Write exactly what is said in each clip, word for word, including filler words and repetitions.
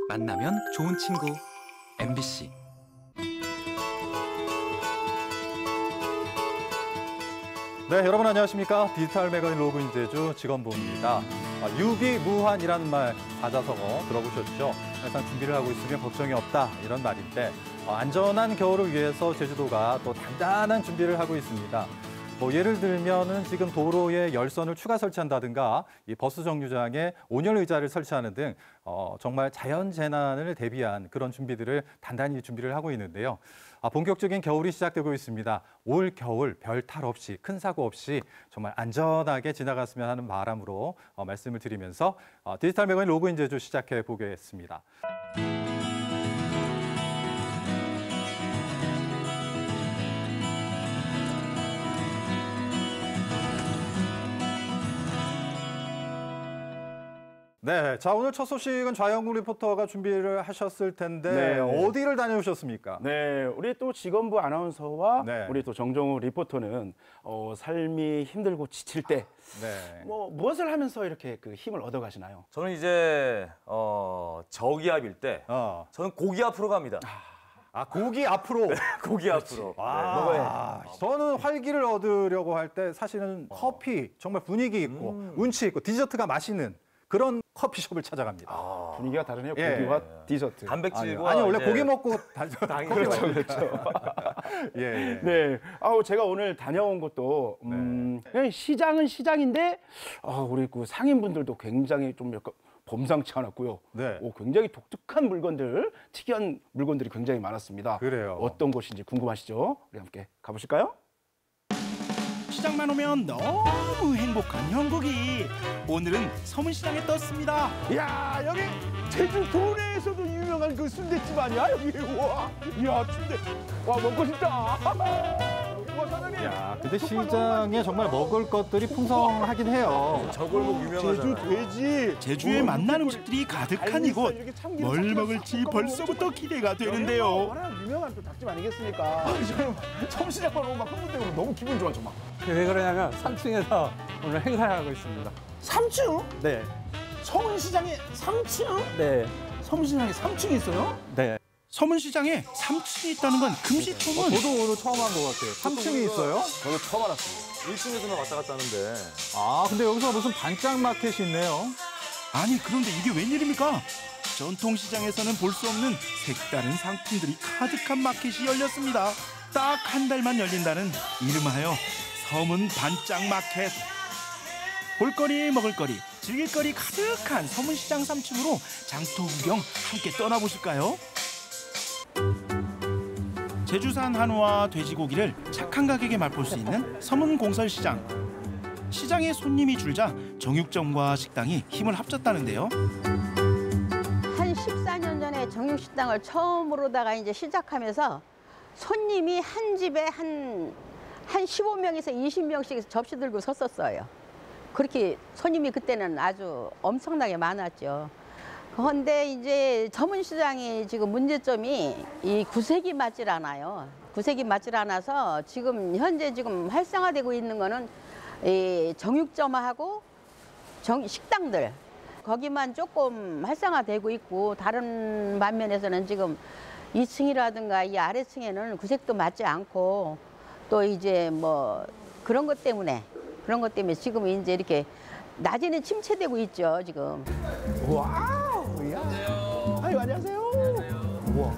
만나면 좋은 친구 엠비씨. 네, 여러분 안녕하십니까? 디지털 매거진 로그인 제주 직원부입니다. 아, 유비무환이라는 말 사자성어 들어보셨죠? 항상 준비를 하고 있으면 걱정이 없다 이런 말인데 어, 안전한 겨울을 위해서 제주도가 또 단단한 준비를 하고 있습니다. 뭐 예를 들면은 지금 도로에 열선을 추가 설치한다든가 이 버스 정류장에 온열 의자를 설치하는 등 어, 정말 자연 재난을 대비한 그런 준비들을 단단히 준비를 하고 있는데요. 아, 본격적인 겨울이 시작되고 있습니다. 올 겨울 별 탈 없이 큰 사고 없이 정말 안전하게 지나갔으면 하는 바람으로 어, 말씀을 드리면서 어, 디지털 매거진 로그인 제주 시작해 보겠습니다. 네, 자 오늘 첫 소식은 좌영국 리포터가 준비를 하셨을 텐데 네. 어디를 다녀오셨습니까? 네, 우리 또 직원부 아나운서와 네. 우리 또 정정우 리포터는 어, 삶이 힘들고 지칠 때 네. 뭐 무엇을 하면서 이렇게 그 힘을 얻어 가시나요? 저는 이제 어, 저기압일 때 어. 저는 고기 앞으로 갑니다. 아 고기 앞으로. 고기 앞으로. 아, 먹어야 저는 활기를 얻으려고 할 때 사실은 커피 정말 분위기 있고 음. 운치 있고 디저트가 맛있는 그런 커피숍을 찾아갑니다. 아, 분위기가 다르네요. 예. 고기와 디저트. 단백질과 아니 원래 이제 고기 먹고 다 당연히 그렇죠, 그렇죠. 예, 예. 네, 아우 제가 오늘 다녀온 곳도 음, 그냥 시장은 시장인데 아, 우리 그 상인분들도 굉장히 좀 약간 범상치 않았고요. 네. 오, 굉장히 독특한 물건들, 특이한 물건들이 굉장히 많았습니다. 그래요. 어떤 곳인지 궁금하시죠? 우리 함께 가보실까요? 시장만 오면 너무 행복한 형국이 오늘은 서문시장에 떴습니다. 야, 여기 제주 도내에서도 유명한 그 순댓집 아니야? 여기 와, 이야 순대, 와 먹고 싶다. 와 사장님. 야, 근데 시장에 정말 먹을 것들이 풍성하긴 해요. 저골목 유명하잖아요. 제주 돼지. 제주에 만난 음식들이 가득한 이곳. 뭘 먹을지 벌써부터 기대가 되는데요. 워낙 유명한 또 닭집 아니겠습니까? 저는 서문시장만 오면 막 흥분되고 너무 기분 좋아 정말. 왜 그러냐면 삼 층에서 오늘 행사를 하고 있습니다. 삼 층? 네, 서문시장에 삼 층? 네, 서문시장에 삼 층이 있어요? 네. 서문시장에 삼 층이 있다는 건 금시초문. 저도 오늘 처음 한 것 같아요. 삼 층이 있어요? 저도 처음 알았습니다. 일 층에서만 왔다 갔다 하는데. 아, 근데 여기서 무슨 반짝 마켓이 있네요. 아니 그런데 이게 웬일입니까? 전통시장에서는 볼 수 없는 색다른 상품들이 가득한 마켓이 열렸습니다. 딱 한 달만 열린다는 이름하여 서문 반짝 마켓. 볼거리, 먹을거리, 즐길거리 가득한 서문시장 삼 층으로 장터 구경 함께 떠나보실까요? 제주산 한우와 돼지고기를 착한 가격에 맛볼 수 있는 서문공설시장. 시장에 손님이 줄자 정육점과 식당이 힘을 합쳤다는데요. 한 십사 년 전에 정육식당을 처음으로다가 이제 시작하면서 손님이 한 집에 한, 한 십오 명에서 이십 명씩 접시 들고 섰었어요. 그렇게 손님이 그때는 아주 엄청나게 많았죠. 그런데 이제 서문시장이 지금 문제점이 이 구색이 맞질 않아요. 구색이 맞질 않아서 지금 현재 지금 활성화되고 있는 거는 이 정육점하고 정, 식당들 거기만 조금 활성화되고 있고 다른 반면에서는 지금 이 층이라든가 이 아래층에는 구색도 맞지 않고 또 이제 뭐 그런 것 때문에 그런 것 때문에 지금 이제 이렇게 낮에는 침체되고 있죠 지금. 와우, 야. 아유, 안녕하세요. 우와.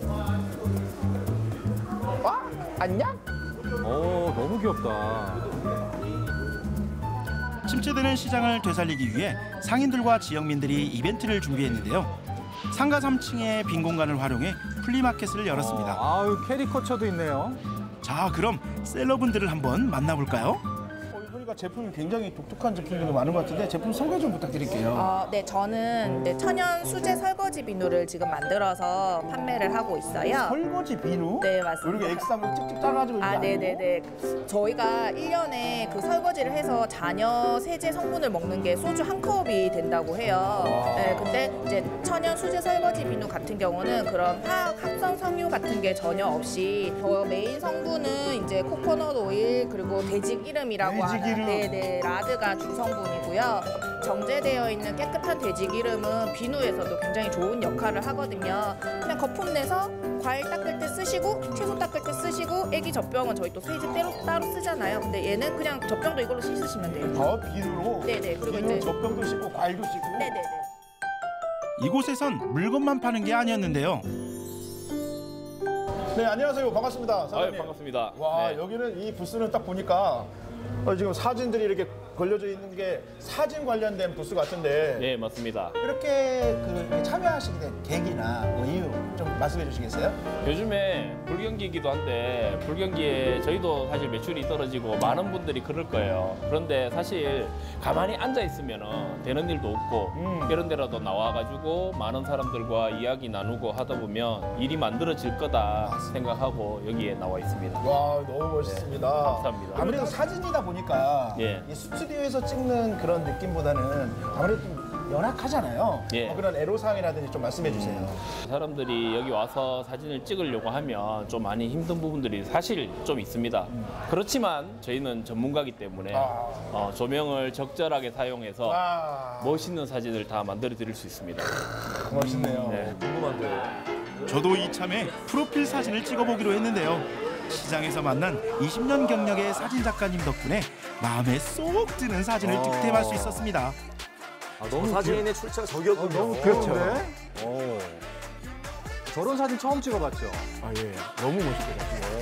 아, 안녕? 오, 너무 귀엽다. 침체되는 시장을 되살리기 위해 상인들과 지역민들이 이벤트를 준비했는데요. 상가 삼 층의 빈 공간을 활용해 플리마켓을 열었습니다. 어, 아유, 캐리커처도 있네요. 자, 그럼 셀러분들을 한번 만나볼까요? 보니까 제품이 굉장히 독특한 제품들이 많은 것 같은데 제품 소개 좀 부탁드릴게요. 어, 네, 저는 네, 천연 수제 설거지 비누를 지금 만들어서 판매를 하고 있어요. 설거지 비누? 네, 맞습니다. 이렇게 액상을 찍찍 짜가지고 아, 네네네. 저희가 일 년에 그 설거지를 해서 잔여 세제 성분을 먹는 게 소주 한 컵이 된다고 해요. 네, 근데 이제 천연 수제 설거지 비누 같은 경우는 그런 화학 합성 섬유 같은 게 전혀 없이 저 메인 성분은 이제 코코넛 오일 그리고 돼지 기름이라고 돼지 하는 기름. 네네, 라드가 주성분이고요. 정제되어 있는 깨끗한 돼지 기름은 비누에서도 굉장히 좋은 역할을 하거든요. 그냥 거품 내서 과일 닦을 때 쓰시고 채소 닦을 때 쓰시고 애기 젖병은 저희 또 세제 따로, 따로 쓰잖아요. 근데 얘는 그냥 젖병도 이걸로 씻으시면 돼요. 아, 비누로? 네네, 그리고 비누로 이제 젖병도 씻고 과일도 씻고? 네네네. 이곳에선 물건만 파는 게 아니었는데요. 네, 안녕하세요. 반갑습니다. 사장님. 아유, 반갑습니다. 와, 네. 여기는 이 부스는 딱 보니까 어, 지금 사진들이 이렇게 걸려져 있는 게 사진 관련된 부스 같은데 네, 맞습니다. 이렇게 그 참여하시게 된 계기나 뭐 이유 좀 말씀해 주시겠어요? 요즘에 불경기이기도 한데 불경기에 저희도 사실 매출이 떨어지고 많은 분들이 그럴 거예요. 그런데 사실 가만히 앉아 있으면 되는 일도 없고 음. 이런 데라도 나와가지고 많은 사람들과 이야기 나누고 하다 보면 일이 만들어질 거다 생각하고 여기에 나와 있습니다. 와, 너무 멋있습니다. 네, 감사합니다. 아무래도 사진이다 보니까 예. 이 스튜디오에서 찍는 그런 느낌보다는 아무래도 좀 연약하잖아요. 예. 어, 그런 애로사항이라든지 좀 말씀해 주세요. 사람들이 여기 와서 사진을 찍으려고 하면 좀 많이 힘든 부분들이 사실 좀 있습니다. 그렇지만 저희는 전문가이기 때문에 아. 어, 조명을 적절하게 사용해서 와, 멋있는 사진을 다 만들어 드릴 수 있습니다. 멋있네요. 네. 저도 이참에 프로필 사진을 찍어보기로 했는데요. 시장에서 만난 이십 년 경력의 사진 작가님 덕분에 마음에 쏙 드는 사진을 득템할 수 있었습니다. 아, 너무 사진의 출처가 저기였군요. 너무 귀여운데? 오. 저런 사진 처음 찍어봤죠? 아, 예. 너무 멋있더라고요.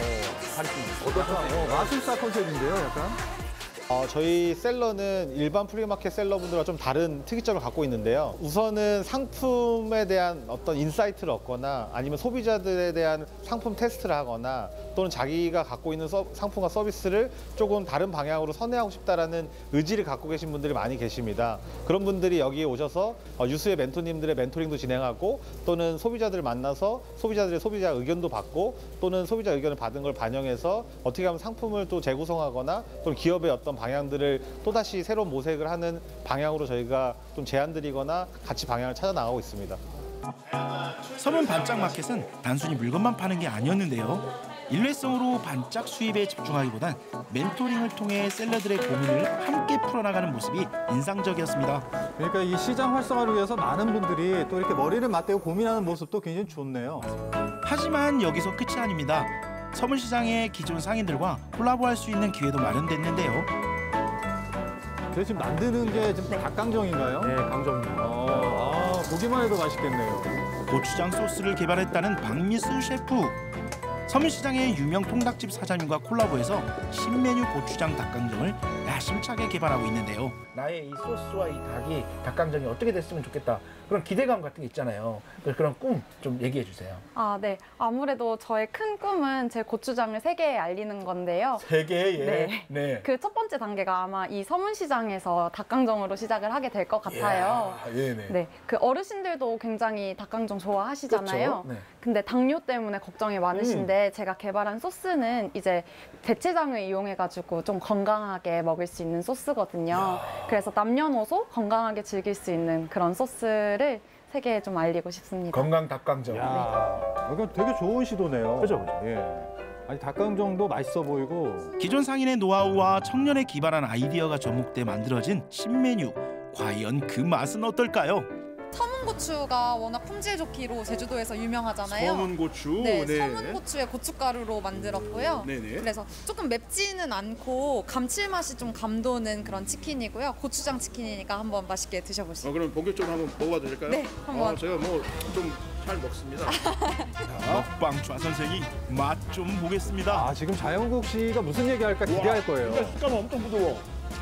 어떤 마술사 컨셉인데요, 약간? 어, 저희 셀러는 일반 프리마켓 셀러분들과 좀 다른 특이점을 갖고 있는데요. 우선은 상품에 대한 어떤 인사이트를 얻거나 아니면 소비자들에 대한 상품 테스트를 하거나 또는 자기가 갖고 있는 서, 상품과 서비스를 조금 다른 방향으로 선회하고 싶다라는 의지를 갖고 계신 분들이 많이 계십니다. 그런 분들이 여기에 오셔서 어, 유수의 멘토님들의 멘토링도 진행하고 또는 소비자들을 만나서 소비자들의 소비자 의견도 받고 또는 소비자 의견을 받은 걸 반영해서 어떻게 하면 상품을 또 재구성하거나 또는 기업의 어떤 방향들을 또다시 새로운 모색을 하는 방향으로 저희가 좀 제안드리거나 같이 방향을 찾아 나가고 있습니다. 서문 반짝 마켓은 단순히 물건만 파는 게 아니었는데요. 일회성으로 반짝 수입에 집중하기보단 멘토링을 통해 셀러들의 고민을 함께 풀어나가는 모습이 인상적이었습니다. 그러니까 이 시장 활성화를 위해서 많은 분들이 또 이렇게 머리를 맞대고 고민하는 모습도 굉장히 좋네요. 하지만 여기서 끝이 아닙니다. 서문시장의 기존 상인들과 콜라보할 수 있는 기회도 마련됐는데요. 그래 지금 만드는 게 지금 닭강정인가요? 네, 강정입니다. 어, 아, 보기만 해도 맛있겠네요. 고추장 소스를 개발했다는 박미수 셰프. 서문시장의 유명 통닭집 사장님과 콜라보해서 신메뉴 고추장 닭강정을 야심차게 개발하고 있는데요. 나의 이 소스와 이 닭이 닭강정이 어떻게 됐으면 좋겠다. 그런 기대감 같은 게 있잖아요. 그런 꿈 좀 얘기해 주세요. 아, 네. 아무래도 저의 큰 꿈은 제 고추장을 세계에 알리는 건데요. 세계에. 네. 네. 그 첫 번째 단계가 아마 이 서문시장에서 닭강정으로 시작을 하게 될 것 같아요. 이야, 네네. 네. 그 어르신들도 굉장히 닭강정 좋아하시잖아요. 그렇죠? 네. 근데 당뇨 때문에 걱정이 많으신데 제가 개발한 소스는 이제 대체장을 이용해가지고 좀 건강하게 먹을 수 있는 소스거든요. 그래서 남녀노소 건강하게 즐길 수 있는 그런 소스를 세계에 좀 알리고 싶습니다. 건강 닭강정. 야, 이거 되게 좋은 시도네요. 그죠, 그죠. 예. 아니 닭강정도 맛있어 보이고. 기존 상인의 노하우와 청년에 기발한 아이디어가 접목돼 만들어진 신메뉴. 과연 그 맛은 어떨까요? 서문고추가 워낙 품질 좋기로 제주도에서 유명하잖아요. 서문고추. 네, 서문고추의 고춧가루로 만들었고요. 네네. 그래서 조금 맵지는 않고 감칠맛이 좀 감도는 그런 치킨이고요. 고추장 치킨이니까 한번 맛있게 드셔보시죠. 어, 그럼 본격적으로 한번 먹어봐도 될까요? 네, 한번. 어, 제가 뭐 좀 잘 먹습니다. 먹방 좌 선생이 맛 좀 보겠습니다. 아, 지금 자영국 씨가 무슨 얘기할까 기대할 거예요. 진짜 식감 엄청 부드러워.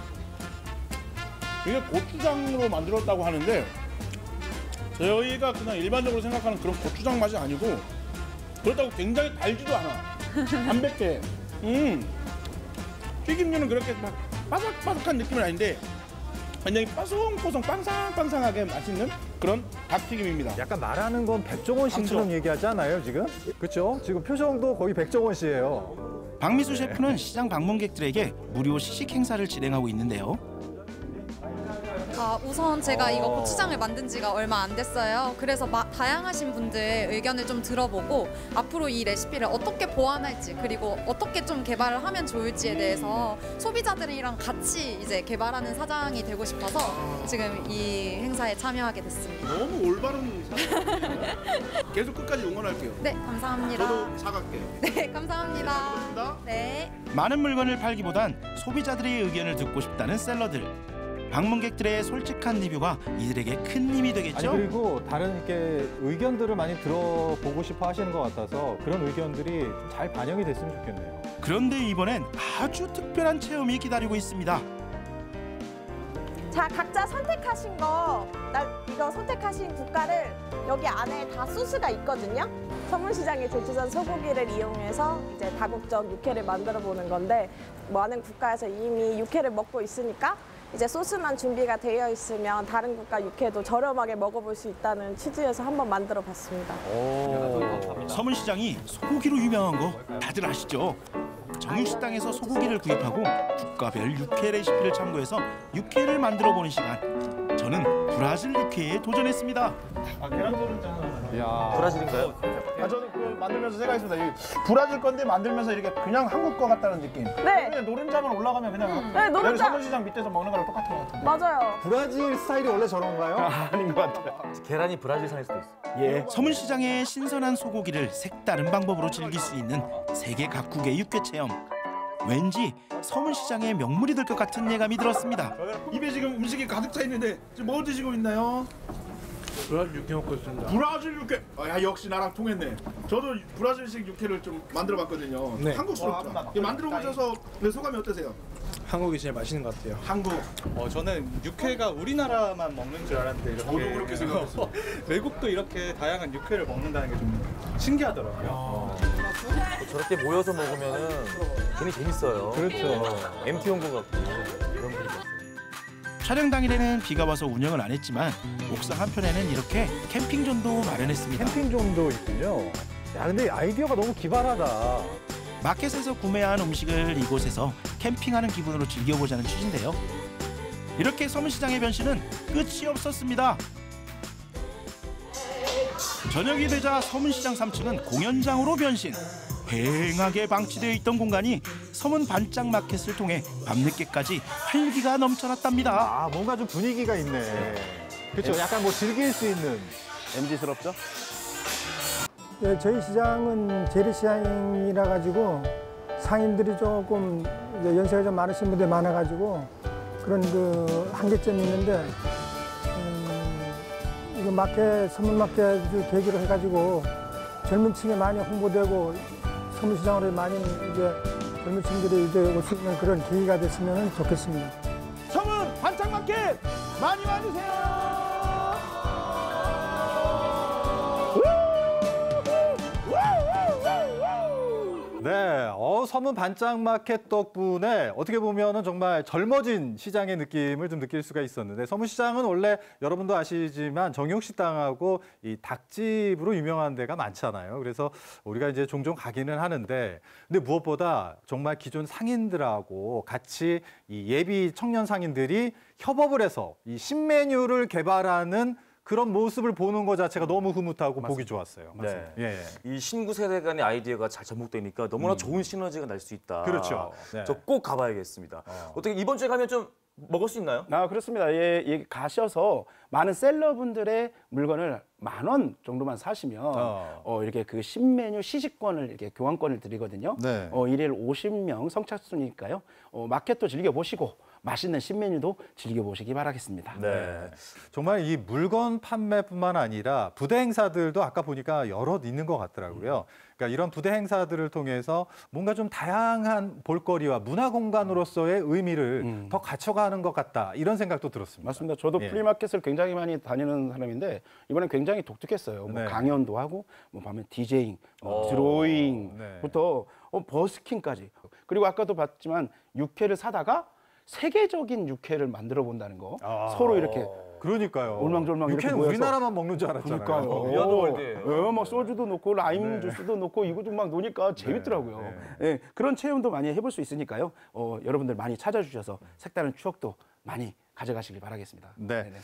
이게 고추장으로 만들었다고 하는데 저희가 그냥 일반적으로 생각하는 그런 고추장 맛이 아니고 그렇다고 굉장히 달지도 않아. 담백해. 음. 튀김류는 그렇게 막 바삭바삭한 느낌은 아닌데 굉장히 뽀송뽀송 빵상빵상하게 맛있는 그런 닭튀김입니다. 약간 말하는 건 백종원 씨처럼 얘기하지 않아요, 지금? 그렇죠? 지금 표정도 거의 백종원 씨예요. 박미수 셰프는 시장 방문객들에게 무료 시식 행사를 진행하고 있는데요. 아, 아, 우선 제가 이거 어. 고추장을 만든 지가 얼마 안 됐어요. 그래서 마, 다양하신 분들 의견을 좀 들어보고 앞으로 이 레시피를 어떻게 보완할지 그리고 어떻게 좀 개발을 하면 좋을지에 대해서 소비자들이랑 같이 이제 개발하는 사장이 되고 싶어서 지금 이 행사에 참여하게 됐습니다. 너무 올바른 사장님이에요. 계속 끝까지 응원할게요. 네, 감사합니다. 저도 사갈게요. 네, 감사합니다. 감사합니다. 네. 많은 물건을 팔기보단 소비자들의 의견을 듣고 싶다는 셀러들. 방문객들의 솔직한 리뷰가 이들에게 큰 힘이 아니 되겠죠. 그리고 다른 이렇게 의견들을 많이 들어보고 싶어 하시는 것 같아서 그런 의견들이 좀 잘 반영이 됐으면 좋겠네요. 그런데 이번엔 아주 특별한 체험이 기다리고 있습니다. 자, 각자 선택하신 거, 나 이거 선택하신 국가를 여기 안에 다 소스가 있거든요. 서문시장의 제주산 소고기를 이용해서 이제 다국적 육회를 만들어 보는 건데 많은 국가에서 이미 육회를 먹고 있으니까 이제 소스만 준비가 되어 있으면 다른 국가 육회도 저렴하게 먹어볼 수 있다는 취지에서 한번 만들어 봤습니다. 서문시장이 소고기로 유명한 거 다들 아시죠? 정육식당에서 소고기를 구입하고 국가별 육회 레시피를 참고해서 육회를 만들어 보는 시간. 저는 브라질 육회에 도전했습니다. 아, 계란도르잖아. 이야. 브라질인가요? 아, 저는 그걸 만들면서 생각했습니다. 이 브라질 건데 만들면서 이렇게 그냥 한국 거 같다는 느낌. 네. 그냥 노른자만 올라가면 그냥 네, 노른자. 여기 서문시장 밑에서 먹는 거랑 똑같은 것 같은데. 맞아요. 브라질 스타일이 원래 저런가요? 아닌 것 같아요. 계란이 브라질산일 수도 있어. 예. 서문시장의 신선한 소고기를 색다른 방법으로 즐길 수 있는 세계 각국의 육회 체험. 왠지 서문시장의 명물이 될 것 같은 예감이 들었습니다. 입에 지금 음식이 가득 차 있는데 지금 뭐 드시고 있나요? 브라질 육회 먹고 있습니다. 브라질 육회. 아, 야, 역시 나랑 통했네. 저도 브라질식 육회를 좀 만들어봤거든요. 네. 한국스럽죠. 이거 만들어 보셔서 소감이 어떠세요? 한국이 제일 맛있는 것 같아요. 한국. 어, 저는 육회가 우리나라만 먹는 줄 알았는데 이렇게 저도 그렇게 생각했어요. 외국도 이렇게 다양한 육회를 먹는다는 게 좀 신기하더라고요. 저렇게 모여서 먹으면은 괜히 재밌어요. 그렇죠. 엠티 온 것 같고 그런 분위기 같아요. 촬영 당일에는 비가 와서 운영을 안 했지만 옥상 한편에는 이렇게 캠핑존도 마련했습니다. 캠핑존도 있군요. 야, 근데 아이디어가 너무 기발하다. 마켓에서 구매한 음식을 이곳에서 캠핑하는 기분으로 즐겨보자는 취지인데요. 이렇게 서문시장의 변신은 끝이 없었습니다. 저녁이 되자 서문시장 삼 층은 공연장으로 변신. 휑하게 방치되어 있던 공간이 서문 반짝 마켓을 통해 밤늦게까지 활기가 넘쳐났답니다. 아, 뭔가 좀 분위기가 있네. 그렇죠. 약간 뭐 즐길 수 있는. 엠지스럽죠? 네, 저희 시장은 재래시장이라 가지고 상인들이 조금 이제 연세가 좀 많으신 분들이 많아가지고 그런 그 한계점이 있는데 음, 이거 마켓 서문 마켓을 계기로 해가지고 젊은 층에 많이 홍보되고 서문시장으로 많이 이제 젊은 층들이 이제 올 수 있는 그런 계기가 됐으면 좋겠습니다. 서문 반짝 마켓 많이 와주세요. 네, 어, 서문 반짝마켓 덕분에 어떻게 보면은 정말 젊어진 시장의 느낌을 좀 느낄 수가 있었는데 서문시장은 원래 여러분도 아시지만 정육식당하고 이 닭집으로 유명한 데가 많잖아요. 그래서 우리가 이제 종종 가기는 하는데 근데 무엇보다 정말 기존 상인들하고 같이 이 예비 청년 상인들이 협업을 해서 이 신메뉴를 개발하는 그런 모습을 보는 것 자체가 너무 흐뭇하고 맞습니다. 보기 좋았어요. 네. 예. 이 신구 세대 간의 아이디어가 잘 접목되니까 너무나 음. 좋은 시너지가 날 수 있다. 그렇죠. 네. 저 꼭 가봐야겠습니다. 어. 어떻게 이번 주에 가면 좀 먹을 수 있나요? 아, 그렇습니다. 예, 예, 가셔서 많은 셀러분들의 물건을 만 원 정도만 사시면 어. 어, 이렇게 그 신메뉴 시식권을 이렇게 교환권을 드리거든요. 네. 어, 일일 오십 명 성착순이니까요. 어, 마켓도 즐겨보시고 맛있는 신메뉴도 즐겨보시기 바라겠습니다. 네. 정말 이 물건 판매뿐만 아니라 부대 행사들도 아까 보니까 여럿 있는 것 같더라고요. 그러니까 이런 부대 행사들을 통해서 뭔가 좀 다양한 볼거리와 문화 공간으로서의 의미를 음. 더 갖춰가는 것 같다. 이런 생각도 들었습니다. 맞습니다. 저도 예. 플리마켓을 굉장히 많이 다니는 사람인데 이번엔 굉장히 독특했어요. 뭐 네. 강연도 하고 뭐 밤에 디제잉, 뭐 오. 드로잉부터 네. 어, 버스킹까지. 그리고 아까도 봤지만 육회를 사다가 세계적인 육회를 만들어 본다는 거. 아, 서로 이렇게 그러니까요. 올망졸망 이렇게 육회는 모여서. 우리나라만 먹는 줄 알았잖아요. 그러니까요. 위아더월드예요. 예, 막 소주도 넣고 라임 네. 주스도 넣고 이것도 막 노니까 재밌더라고요. 네. 네. 예, 그런 체험도 많이 해볼 수 있으니까요. 어, 여러분들 많이 찾아주셔서 색다른 추억도 많이 가져가시길 바라겠습니다. 네. 네네.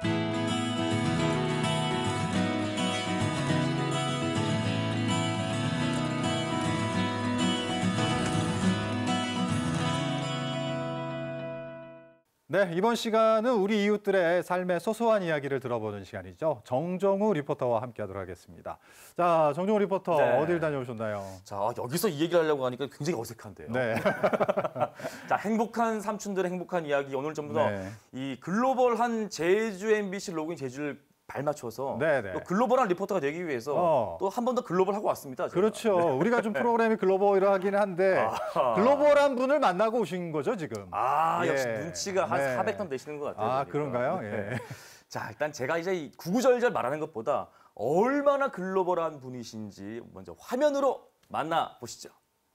네, 이번 시간은 우리 이웃들의 삶의 소소한 이야기를 들어보는 시간이죠. 정정우 리포터와 함께하도록 하겠습니다. 자, 정정우 리포터 네. 어딜 다녀오셨나요? 자, 여기서 이 얘기를 하려고 하니까 굉장히 어색한데요. 네. 자, 행복한 삼촌들의 행복한 이야기 오늘 전부 다 네. 이 글로벌한 제주 엠비씨 로그인 제주를 발맞춰서 네, 네. 또 글로벌한 리포터가 되기 위해서 어. 또 한 번 더 글로벌하고 왔습니다. 제가. 그렇죠. 우리가 좀 프로그램이 글로벌하긴 한데 아하. 글로벌한 분을 만나고 오신 거죠, 지금? 아, 예. 역시 눈치가 한 네. 사백 턴 되시는 것 같아요. 아, 보니까. 그런가요? 예. 네. 자, 일단 제가 이제 이 구구절절 말하는 것보다 얼마나 글로벌한 분이신지 먼저 화면으로 만나보시죠.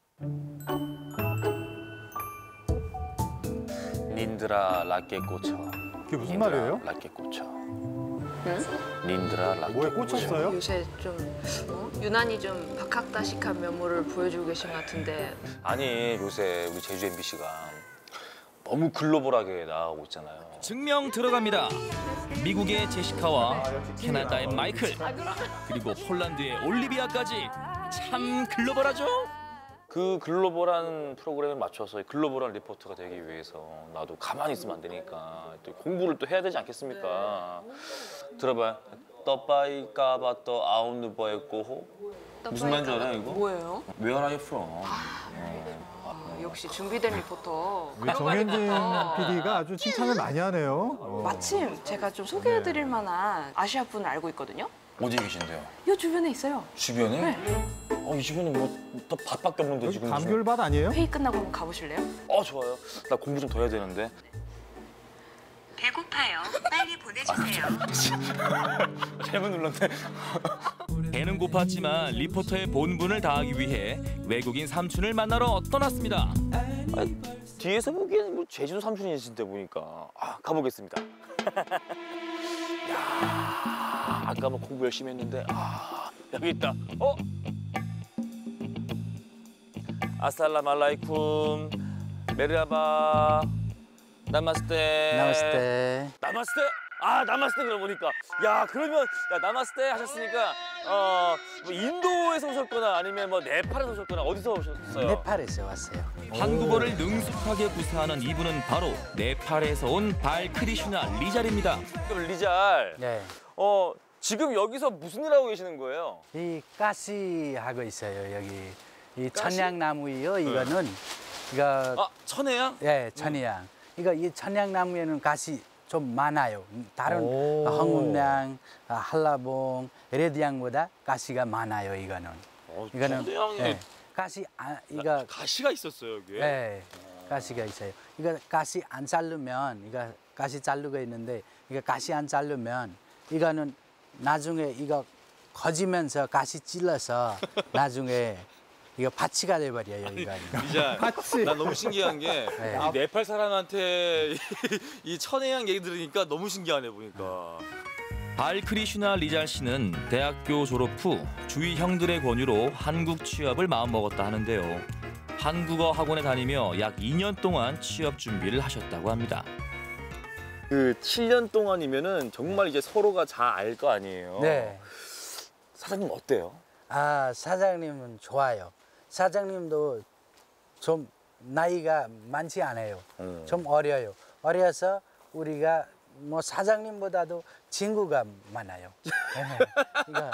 닌드라 라께 꽂혀. 그게 무슨 닌드라 말이에요? 라께 꽂혀. 응? 닌드라 라께 뭐에 꽂혔어요? 요새 좀 어? 유난히 좀 박학다식한 면모를 보여주고 계신 것 같은데. 아니 요새 우리 제주 엠비씨가 너무 글로벌하게 나가고 있잖아요. 증명 들어갑니다. 미국의 제시카와 캐나다의 마이클, 그리고 폴란드의 올리비아까지 참 글로벌하죠? 그 글로벌한 프로그램에 맞춰서 글로벌한 리포터가 되기 위해서 나도 가만히 있으면 안 되니까 또 공부를 또 해야 되지 않겠습니까? 들어봐요. 떠빠이 까바 떠 아웃누버의 꼬호. 무슨 말인지 알아요 이거? 뭐예요? Where are you from? 아, 역시 준비된 리포터. 우리 정현진 피디가 아주 칭찬을 많이 하네요. 어. 마침 제가 좀 소개해드릴 만한 아시아 분을 알고 있거든요. 어디 계신데요? 이 주변에 있어요. 주변에? 네. 어, 이 주변에 뭐또 밭밖에 없는데 여기 지금. 감귤밭 아니에요? 회의 끝나고 한번 가보실래요? 어 좋아요. 나 공부 좀 더 해야 되는데. 배고파요. 빨리 보내주세요. 잘못 눌렀네. 배는 고팠지만 리포터의 본분을 다하기 위해 외국인 삼촌을 만나러 떠났습니다. 아니, 뒤에서 보기에는 뭐 제주도 삼촌이신데 보니까 아 가보겠습니다. 야 아까 뭐 공부 열심히 했는데 아 여기 있다. 어? 아살라말라이쿰 메르하바 나마스테. 나마스테. 나마스테. 아 나마스테 그러고 보니까 야 그러면 야 나마스테 하셨으니까 어 뭐 인도에서 오셨거나 아니면 뭐 네팔에서 오셨거나 어디서 오셨어요? 네팔에서 왔어요. 한국어를 능숙하게 구사하는 이분은 바로 네팔에서 온 발크리슈나 리잘입니다. 그럼 리잘. 네. 어 지금 여기서 무슨 일 하고 계시는 거예요? 이 가시 하고 있어요 여기. 이 가시? 천냥나무예요. 이거는 이거. 아 천혜향? 네, 천혜향. 이거 이 천냥나무에는 가시 좀 많아요. 다른 오. 황금향, 한라봉, 레드향보다 가시가 많아요. 이거는. 어, 이거는 천혜향에 네, 가시 아, 이거 가시가 있었어요 여기에? 네, 가시가 있어요. 이거 가시 안 자르면 이거 가시 자르고 있는데 이거 가시 안 자르면 이거는 나중에 이거 커지면서 가시 찔러서 나중에 이거 파치가 돼버려요 이거. 리잘. 난 너무 신기한 게 네. 이 네팔 사람한테 이 천혜향 얘기 들으니까 너무 신기하네 보니까. 발크리슈나 리잘 씨는 대학교 졸업 후 주위 형들의 권유로 한국 취업을 마음먹었다 하는데요. 한국어 학원에 다니며 약 이 년 동안 취업 준비를 하셨다고 합니다. 그 칠 년 동안이면은 정말 이제 서로가 잘 알 거 아니에요. 네. 사장님 어때요? 아 사장님은 좋아요. 사장님도 좀 나이가 많지 않아요. 음. 좀 어려요. 어려서 우리가 뭐 사장님보다도 친구가 많아요. 이거.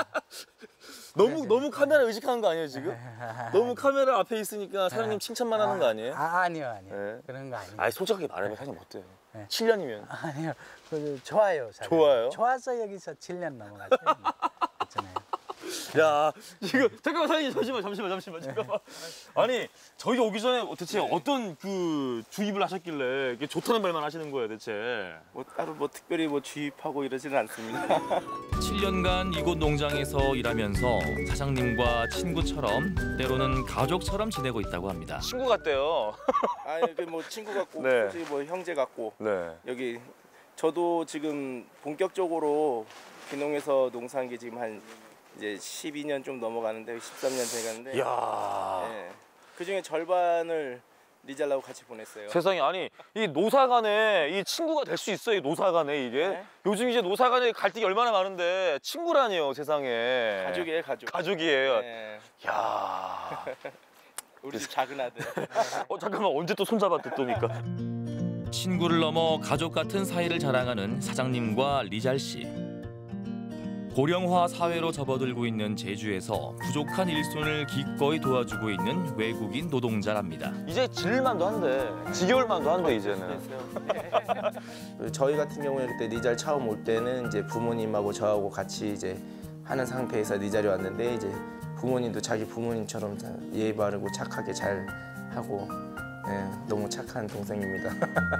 너무 너무 카메라 의식하는 거 아니에요 지금? 너무 카메라 앞에 있으니까 사장님 칭찬만 하는 거 아니에요? 아, 아니요 아니요. 네. 그런 거 아니에요. 아니 솔직하게 말해봐 사장님 어때요? 네. 칠 년이면. 아니요. 그, 좋아요. 사장님. 좋아요? 좋아서 여기서 칠 년 넘어갔어요. 그렇잖아요. 야 지금 잠깐만 사장님 잠시만 잠시만 잠시만 잠깐만. 아니 저희 오기 전에 대체 어떤 그 주입을 하셨길래 이게 좋다는 말만 하시는 거예요 대체? 뭐 따로 뭐 특별히 뭐 주입하고 이러지는 않습니다. 칠 년간 이곳 농장에서 일하면서 사장님과 친구처럼 때로는 가족처럼 지내고 있다고 합니다. 친구 같대요. 아 이게 뭐 친구 같고 네. 솔직히 뭐 형제 같고 네. 여기 저도 지금 본격적으로 귀농에서 농사한 게 지금 한 이제 십이 년 좀 넘어가는데 십삼 년 돼가는데 이야. 네. 그 중에 절반을 리잘라고 같이 보냈어요. 세상에, 아니 이 노사간에 이 친구가 될 수 있어요? 이 노사간에 이게? 네? 요즘 이제 노사간에 갈등이 얼마나 많은데 친구라니요, 세상에. 가족이에요, 가족. 가족이에요. 네. 야. 우리 집 작은 아들. 어 잠깐만, 언제 또 손잡았대 또니까. 친구를 넘어 가족 같은 사이를 자랑하는 사장님과 리잘 씨. 고령화 사회로 접어들고 있는 제주에서 부족한 일손을 기꺼이 도와주고 있는 외국인 노동자랍니다. 이제 질만도 한데, 지겨울만도 한데 이제는. 저희 같은 경우에 그때 리잘 처음 올 때는 이제 부모님하고 저하고 같이 이제 하는 상태에서 리잘이 왔는데 이제 부모님도 자기 부모님처럼 예의 바르고 착하게 잘 하고 예, 너무 착한 동생입니다.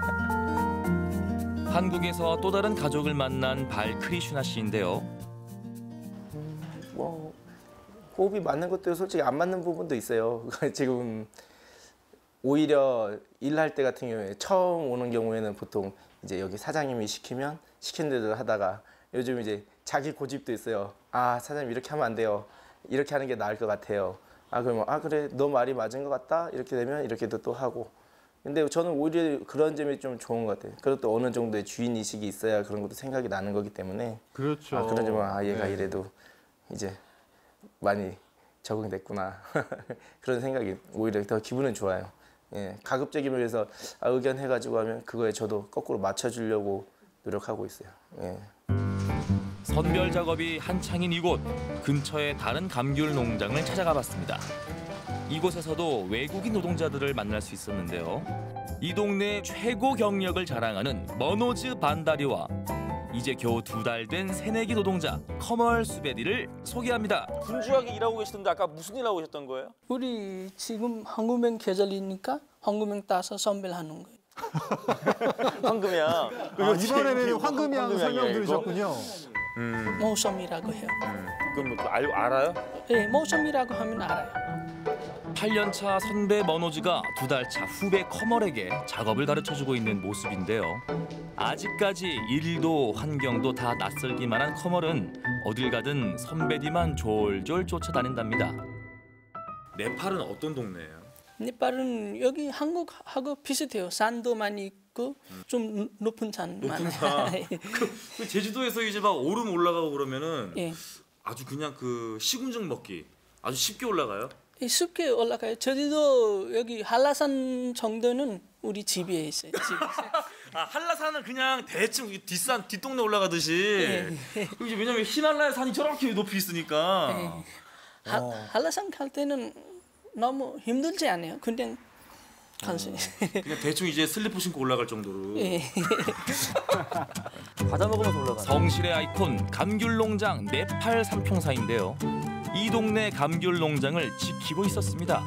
한국에서 또 다른 가족을 만난 발 크리슈나 씨인데요. 뭐 호흡이 맞는 것도 솔직히 안 맞는 부분도 있어요. 지금 오히려 일할 때 같은 경우에 처음 오는 경우에는 보통 이제 여기 사장님이 시키면 시킨 대로 하다가 요즘 이제 자기 고집도 있어요. 아 사장님 이렇게 하면 안 돼요. 이렇게 하는 게 나을 것 같아요. 아 그러면 아 그래 너 말이 맞은 것 같다 이렇게 되면 이렇게도 또 하고. 근데 저는 오히려 그런 점이 좀 좋은 것 같아요. 그리고 또 어느 정도의 주인 의식이 있어야 그런 것도 생각이 나는 거기 때문에. 그렇죠. 아 그런 점은 아 얘가 네. 이래도 이제 많이 적응됐구나 그런 생각이 오히려 더 기분은 좋아요. 예, 가급적이면 그래서 아, 의견해가지고 하면 그거에 저도 거꾸로 맞춰주려고 노력하고 있어요. 예. 선별 작업이 한창인 이곳, 근처의 다른 감귤 농장을 찾아가 봤습니다. 이곳에서도 외국인 노동자들을 만날 수 있었는데요. 이 동네 최고 경력을 자랑하는 머노즈 반다리와 이제 겨우 두 달 된 새내기 노동자 커멀 수베디를 소개합니다. 분주하게 일하고 계시던데 아까 무슨 일 하고 계셨던 거예요? 우리 지금 황금행 계절이니까 황금행 따서 선별하는 거예요. 황금향. 아, 이번에는 황금향 설명 들으셨군요. 음. 모섬이라고 해요. 음. 그럼 뭐 알, 알아요? 네, 모섬이라고 하면 알아요. 팔 년 차 선배 머노즈가 두 달 차 후배 커멀에게 작업을 가르쳐주고 있는 모습인데요. 아직까지 일도 환경도 다 낯설기만 한 커멀은 어딜 가든 선배디만 졸졸 쫓아다닌답니다. 네팔은 어떤 동네예요? 네팔은 여기 한국하고 비슷해요. 산도 많이 있고 좀 높은 산 높은 많아요. 산. 그, 그 제주도에서 이제 막 오름 올라가고 그러면은 예. 아주 그냥 그 시군증 먹기 아주 쉽게 올라가요? 예, 쉽게 올라가요. 저희도 여기 한라산 정도는 우리 집에 있어요. 집에. 아 한라산은 그냥 대충 뒷산 뒷동네 올라가듯이. 예, 예. 이제 왜냐면 히말라야 산이 저렇게 높이 있으니까. 예. 하, 한라산 갈 때는 너무 힘들지 않아요. 그냥 간수. 그냥 대충 이제 슬리퍼 신고 올라갈 정도로. 예. 바다 먹으면서 올라가. 성실의 아이콘 감귤 농장 네팔 삼총사인데요. 이 동네 감귤 농장을 지키고 있었습니다.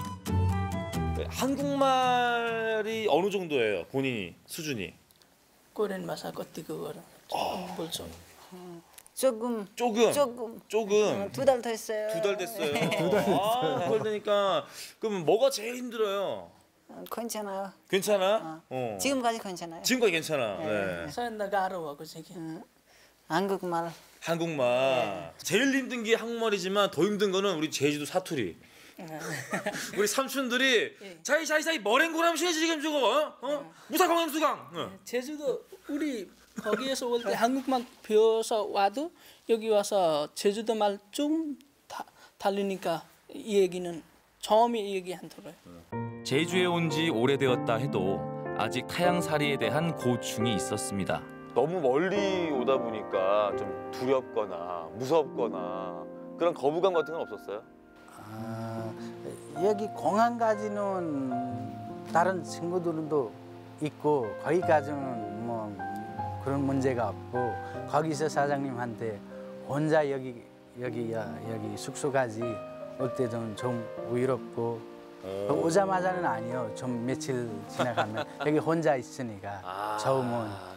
한국말이 어느 정도예요? 본인이 수준이? 꼬렌 마사코티 그거를. 벌써. 조금. 조금. 조금. 조금. 두 달 됐어요. 두 달 됐어요. 두 달 됐어요. 아, 두달 되니까 그럼 뭐가 제일 힘들어요? 어, 괜찮아요. 괜찮아? 어. 지금까지 괜찮아요. 지금까지 괜찮아. 네. 나가로 그저기. 한국말. 한국말. 제일 힘든 게 한국말이지만 더 힘든 거는 우리 제주도 사투리. 우리 삼촌들이 자이 자이 자이 머랭고람 쉬야지 지금 저거 어? 어? 무사광 수강. 어. 제주도 우리 거기에서 올 때 한국말 배워서 와도 여기 와서 제주도 말 좀 다르니까 이 얘기는 처음에 얘기한더라고요. 제주에 온 지 오래되었다 해도 아직 타향살이에 대한 고충이 있었습니다. 너무 멀리 오다 보니까 좀 두렵거나 무섭거나 그런 거부감 같은 건 없었어요? 아, 여기 공항까지는 다른 친구들도 있고 거기까지는 뭐 그런 문제가 없고 거기서 사장님한테 혼자 여기 여기 여기 숙소까지 올 때는 좀 위롭고 오자마자는 아니요. 좀 며칠 지나가면 여기 혼자 있으니까 아. 처음은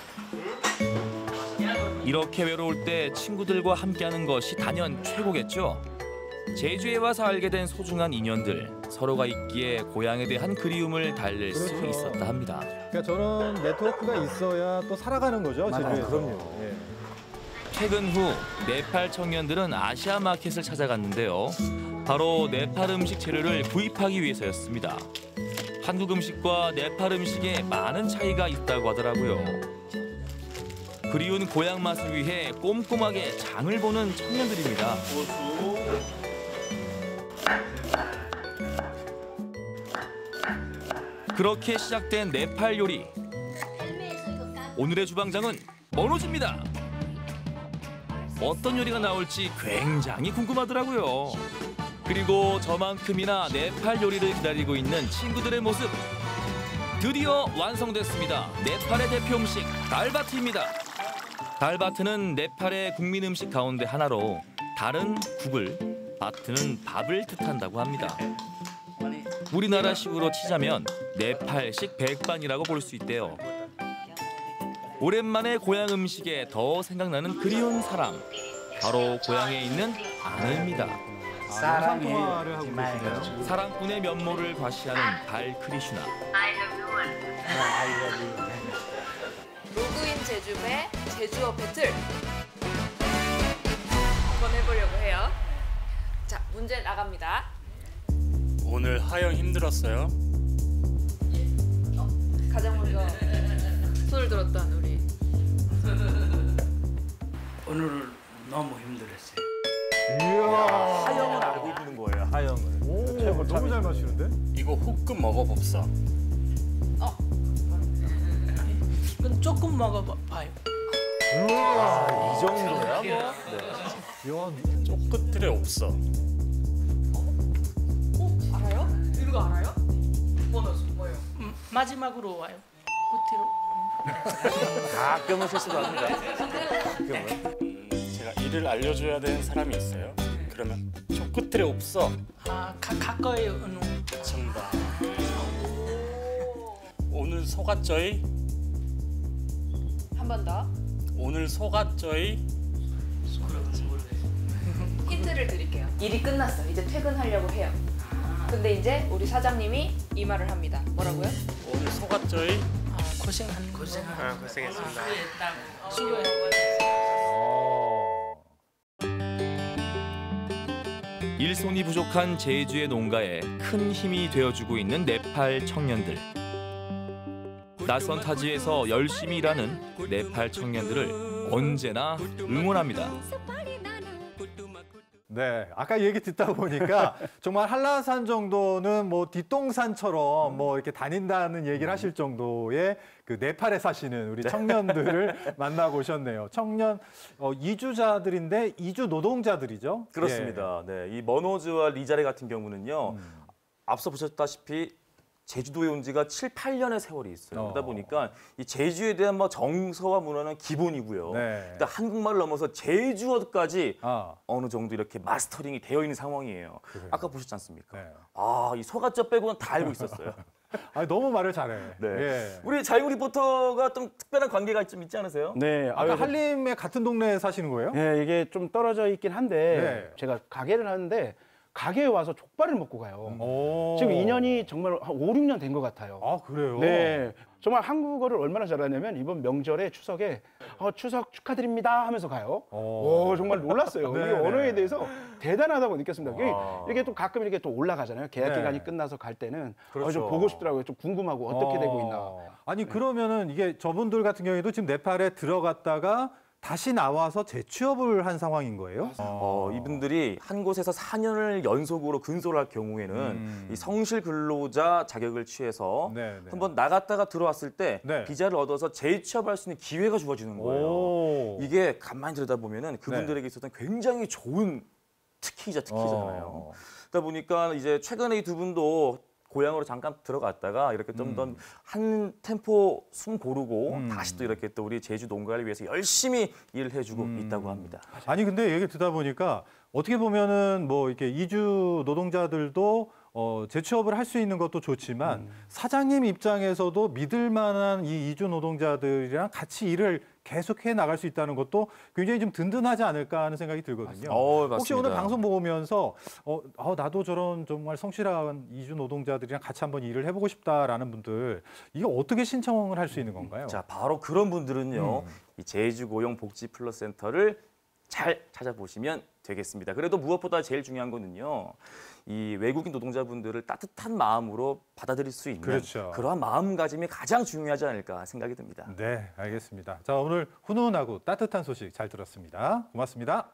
이렇게 외로울 때 친구들과 함께하는 것이 단연 최고겠죠. 제주에 와서 알게 된 소중한 인연들, 서로가 있기에 고향에 대한 그리움을 달랠 수 그렇죠. 있었다 합니다. 그러니까 저런 네트워크가 있어야 또 살아가는 거죠. 맞아요. 제주에서. 그럼요. 예. 퇴근 후 네팔 청년들은 아시아 마켓을 찾아갔는데요. 바로 네팔 음식 재료를 구입하기 위해서였습니다. 한국 음식과 네팔 음식에 많은 차이가 있다고 하더라고요. 그리운 고향 맛을 위해 꼼꼼하게 장을 보는 청년들입니다. 그렇게 시작된 네팔 요리. 오늘의 주방장은 머노즈입니다. 어떤 요리가 나올지 굉장히 궁금하더라고요. 그리고 저만큼이나 네팔 요리를 기다리고 있는 친구들의 모습. 드디어 완성됐습니다. 네팔의 대표 음식 달바트입니다. 달바트는 네팔의 국민 음식 가운데 하나로 달은 국을, 바트는 밥을 뜻한다고 합니다. 우리나라식으로 치자면 네팔식 백반이라고 볼 수 있대요. 오랜만에 고향 음식에 더 생각나는 그리운 사람. 바로 고향에 있는 아내입니다. 사랑해. 사랑꾼의 면모를 과시하는 발크리슈나. 로그인 제주배 제주어 배틀 한번 해보려고 해요. 자, 문제 나갑니다. 오늘 하영 힘들었어요? 가장 먼저 손을 들었던 우리. 오늘은 너무 힘들었어요. 이야. 하영을 알고 있는 거예요. 하영을. 오, 너무 잘 마시는데? 이거 후끔 먹어봅사. 그건 조금 먹어봐요. 우와, 이 정도야 뭐. 네. 쪼끝들에 없어. 알아요? 이거 알아요? 보너스 뭐예요? 음, 마지막으로 와요. 끝으로. 가끔은 실수도 합니다. 가끔은. 음, 제가 이를 알려줘야 되는 사람이 있어요. 그러면 쪼끝들에 없어. 아, 가, 가까이 어느. 정답. 오늘 속았죠이? 한 번 더. 오늘 속았죠이? 힌트를 드릴게요. 일이 끝났어. 이제 퇴근하려고 해요. 근데 이제 우리 사장님이 이 말을 합니다. 뭐라고요? 오늘 속았죠이? 아, 고생한 고생한. 아, 고생했습니다. 수고해. 일손이 부족한 제주의 농가에 큰 힘이 되어주고 있는 네팔 청년들. 낯선 타지에서 열심히 일하는 네팔 청년들을 언제나 응원합니다. 네, 아까 얘기 듣다 보니까 정말 한라산 정도는 뭐 뒷동산처럼 뭐 이렇게 다닌다는 얘기를 하실 정도의 그 네팔에 사시는 우리 청년들을 만나고 오셨네요. 청년 어, 이주자들인데 이주 노동자들이죠? 그렇습니다. 네, 이 머노즈와 리자레 같은 경우는요. 음. 앞서 보셨다시피 제주도에 온 지가 칠, 팔 년의 세월이 있어요. 어. 그러다 보니까 이 제주에 대한 뭐 정서와 문화는 기본이고요. 네. 일단 한국말을 넘어서 제주어까지 어. 어느 정도 이렇게 마스터링이 되어 있는 상황이에요. 그래요. 아까 보셨지 않습니까? 네. 아, 이 소가짜 빼고는 다 알고 있었어요. 아, 너무 말을 잘해. 네. 예. 우리 자유 리포터가 좀 특별한 관계가 좀 있지 않으세요? 네. 아까 아유, 한림에 같은 동네에 사시는 거예요? 네, 이게 좀 떨어져 있긴 한데 네. 제가 가게를 하는데 가게에 와서 족발을 먹고 가요. 오. 지금 인연이 정말 한 오, 육 년 된 것 같아요. 아, 그래요? 네. 정말 한국어를 얼마나 잘하냐면 이번 명절에 추석에 어, 추석 축하드립니다 하면서 가요. 오, 오 정말 놀랐어요. 이 언어에 대해서 대단하다고 느꼈습니다. 이게, 이게 또 가끔 이렇게 또 올라가잖아요. 계약 네. 기간이 끝나서 갈 때는 그렇죠. 어, 좀 보고 싶더라고요. 좀 궁금하고 어떻게 어. 되고 있나. 아니 그러면은 이게 저분들 같은 경우에도 지금 네팔에 들어갔다가 다시 나와서 재취업을 한 상황인 거예요? 어, 이분들이 한 곳에서 사 년을 연속으로 근속을 할 경우에는 음. 이 성실 근로자 자격을 취해서 네, 네. 한번 나갔다가 들어왔을 때 네. 비자를 얻어서 재취업할 수 있는 기회가 주어지는 거예요. 오. 이게 가만히 들여다보면은 그분들에게 있어서는 굉장히 좋은 특기이자 특기잖아요. 어. 그러다 보니까 이제 최근에 이 두 분도 고향으로 잠깐 들어갔다가 이렇게 좀 더 한 음. 템포 숨 고르고 음. 다시 또 이렇게 또 우리 제주 농가를 위해서 열심히 일을 해주고 음. 있다고 합니다. 아니 근데 얘기 듣다 보니까 어떻게 보면은 뭐 이렇게 이주 노동자들도 어, 재취업을 할 수 있는 것도 좋지만 음. 사장님 입장에서도 믿을 만한 이 이주 노동자들이랑 같이 일을 계속해 나갈 수 있다는 것도 굉장히 좀 든든하지 않을까 하는 생각이 들거든요. 어, 혹시 오늘 방송 보면서 어, 어, 나도 저런 정말 성실한 이주 노동자들이랑 같이 한번 일을 해보고 싶다라는 분들 이거 어떻게 신청을 할 수 있는 건가요? 자, 바로 그런 분들은요. 음. 이 제주고용복지플러스센터를 잘 찾아보시면 되겠습니다. 그래도 무엇보다 제일 중요한 거는요. 이 외국인 노동자분들을 따뜻한 마음으로 받아들일 수 있는 그렇죠. 그러한 마음가짐이 가장 중요하지 않을까 생각이 듭니다. 네, 알겠습니다. 자, 오늘 훈훈하고 따뜻한 소식 잘 들었습니다. 고맙습니다.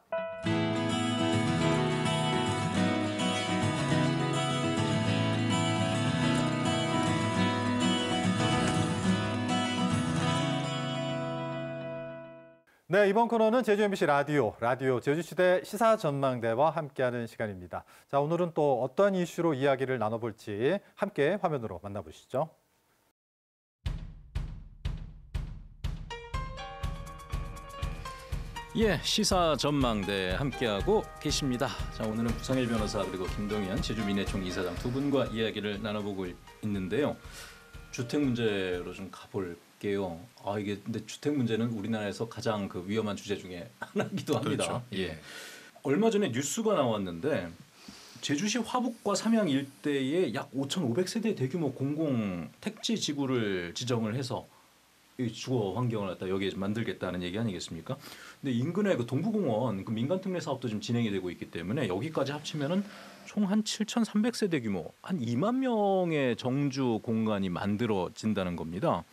네, 이번 코너는 제주 엠비씨 라디오, 라디오 제주시대 시사전망대와 함께하는 시간입니다. 자, 오늘은 또 어떤 이슈로 이야기를 나눠볼지 함께 화면으로 만나보시죠. 예, 시사전망대 함께하고 계십니다. 자, 오늘은 부상일 변호사 그리고 김동현 제주민해총 이사장 두 분과 이야기를 나눠보고 있는데요. 주택 문제로 좀 가볼게요. 아 이게 근데 주택 문제는 우리나라에서 가장 그 위험한 주제 중에 하나이기도 합니다. 그렇죠. 예. 얼마 전에 뉴스가 나왔는데 제주시 화북과 삼양 일대에 약 오천오백 세대 대규모 공공 택지 지구를 지정을 해서 이 주거 환경을 갖다 여기에 만들겠다는 얘기 아니겠습니까? 근데 인근에 그 동부공원 그 민간 특례 사업도 지금 진행이 되고 있기 때문에 여기까지 합치면은 총 한 칠천삼백 세대 규모, 한 이만 명의 정주 공간이 만들어진다는 겁니다.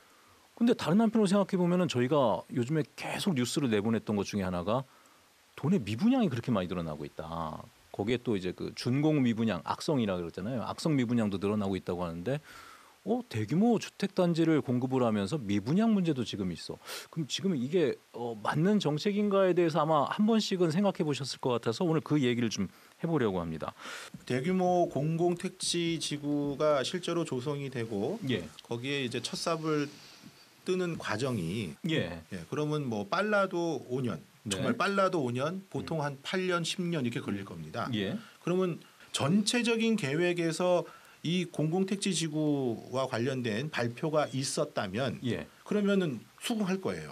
근데 다른 한편으로 생각해 보면은 저희가 요즘에 계속 뉴스를 내보냈던 것 중에 하나가 돈의 미분양이 그렇게 많이 늘어나고 있다. 거기에 또 이제 그 준공 미분양, 악성이라 그러잖아요. 악성 미분양도 늘어나고 있다고 하는데 어, 대규모 주택 단지를 공급을 하면서 미분양 문제도 지금 있어. 그럼 지금 이게 어, 맞는 정책인가에 대해서 아마 한 번씩은 생각해 보셨을 것 같아서 오늘 그 얘기를 좀 해보려고 합니다. 대규모 공공 택지 지구가 실제로 조성이 되고 예. 거기에 이제 첫 삽을 뜨는 과정이 예. 예, 그러면 뭐 빨라도 오 년, 네. 정말 빨라도 오 년, 보통 한 팔 년, 십 년 이렇게 걸릴 겁니다. 예. 그러면 전체적인 계획에서 이 공공택지 지구와 관련된 발표가 있었다면 예. 그러면은 수긍할 거예요.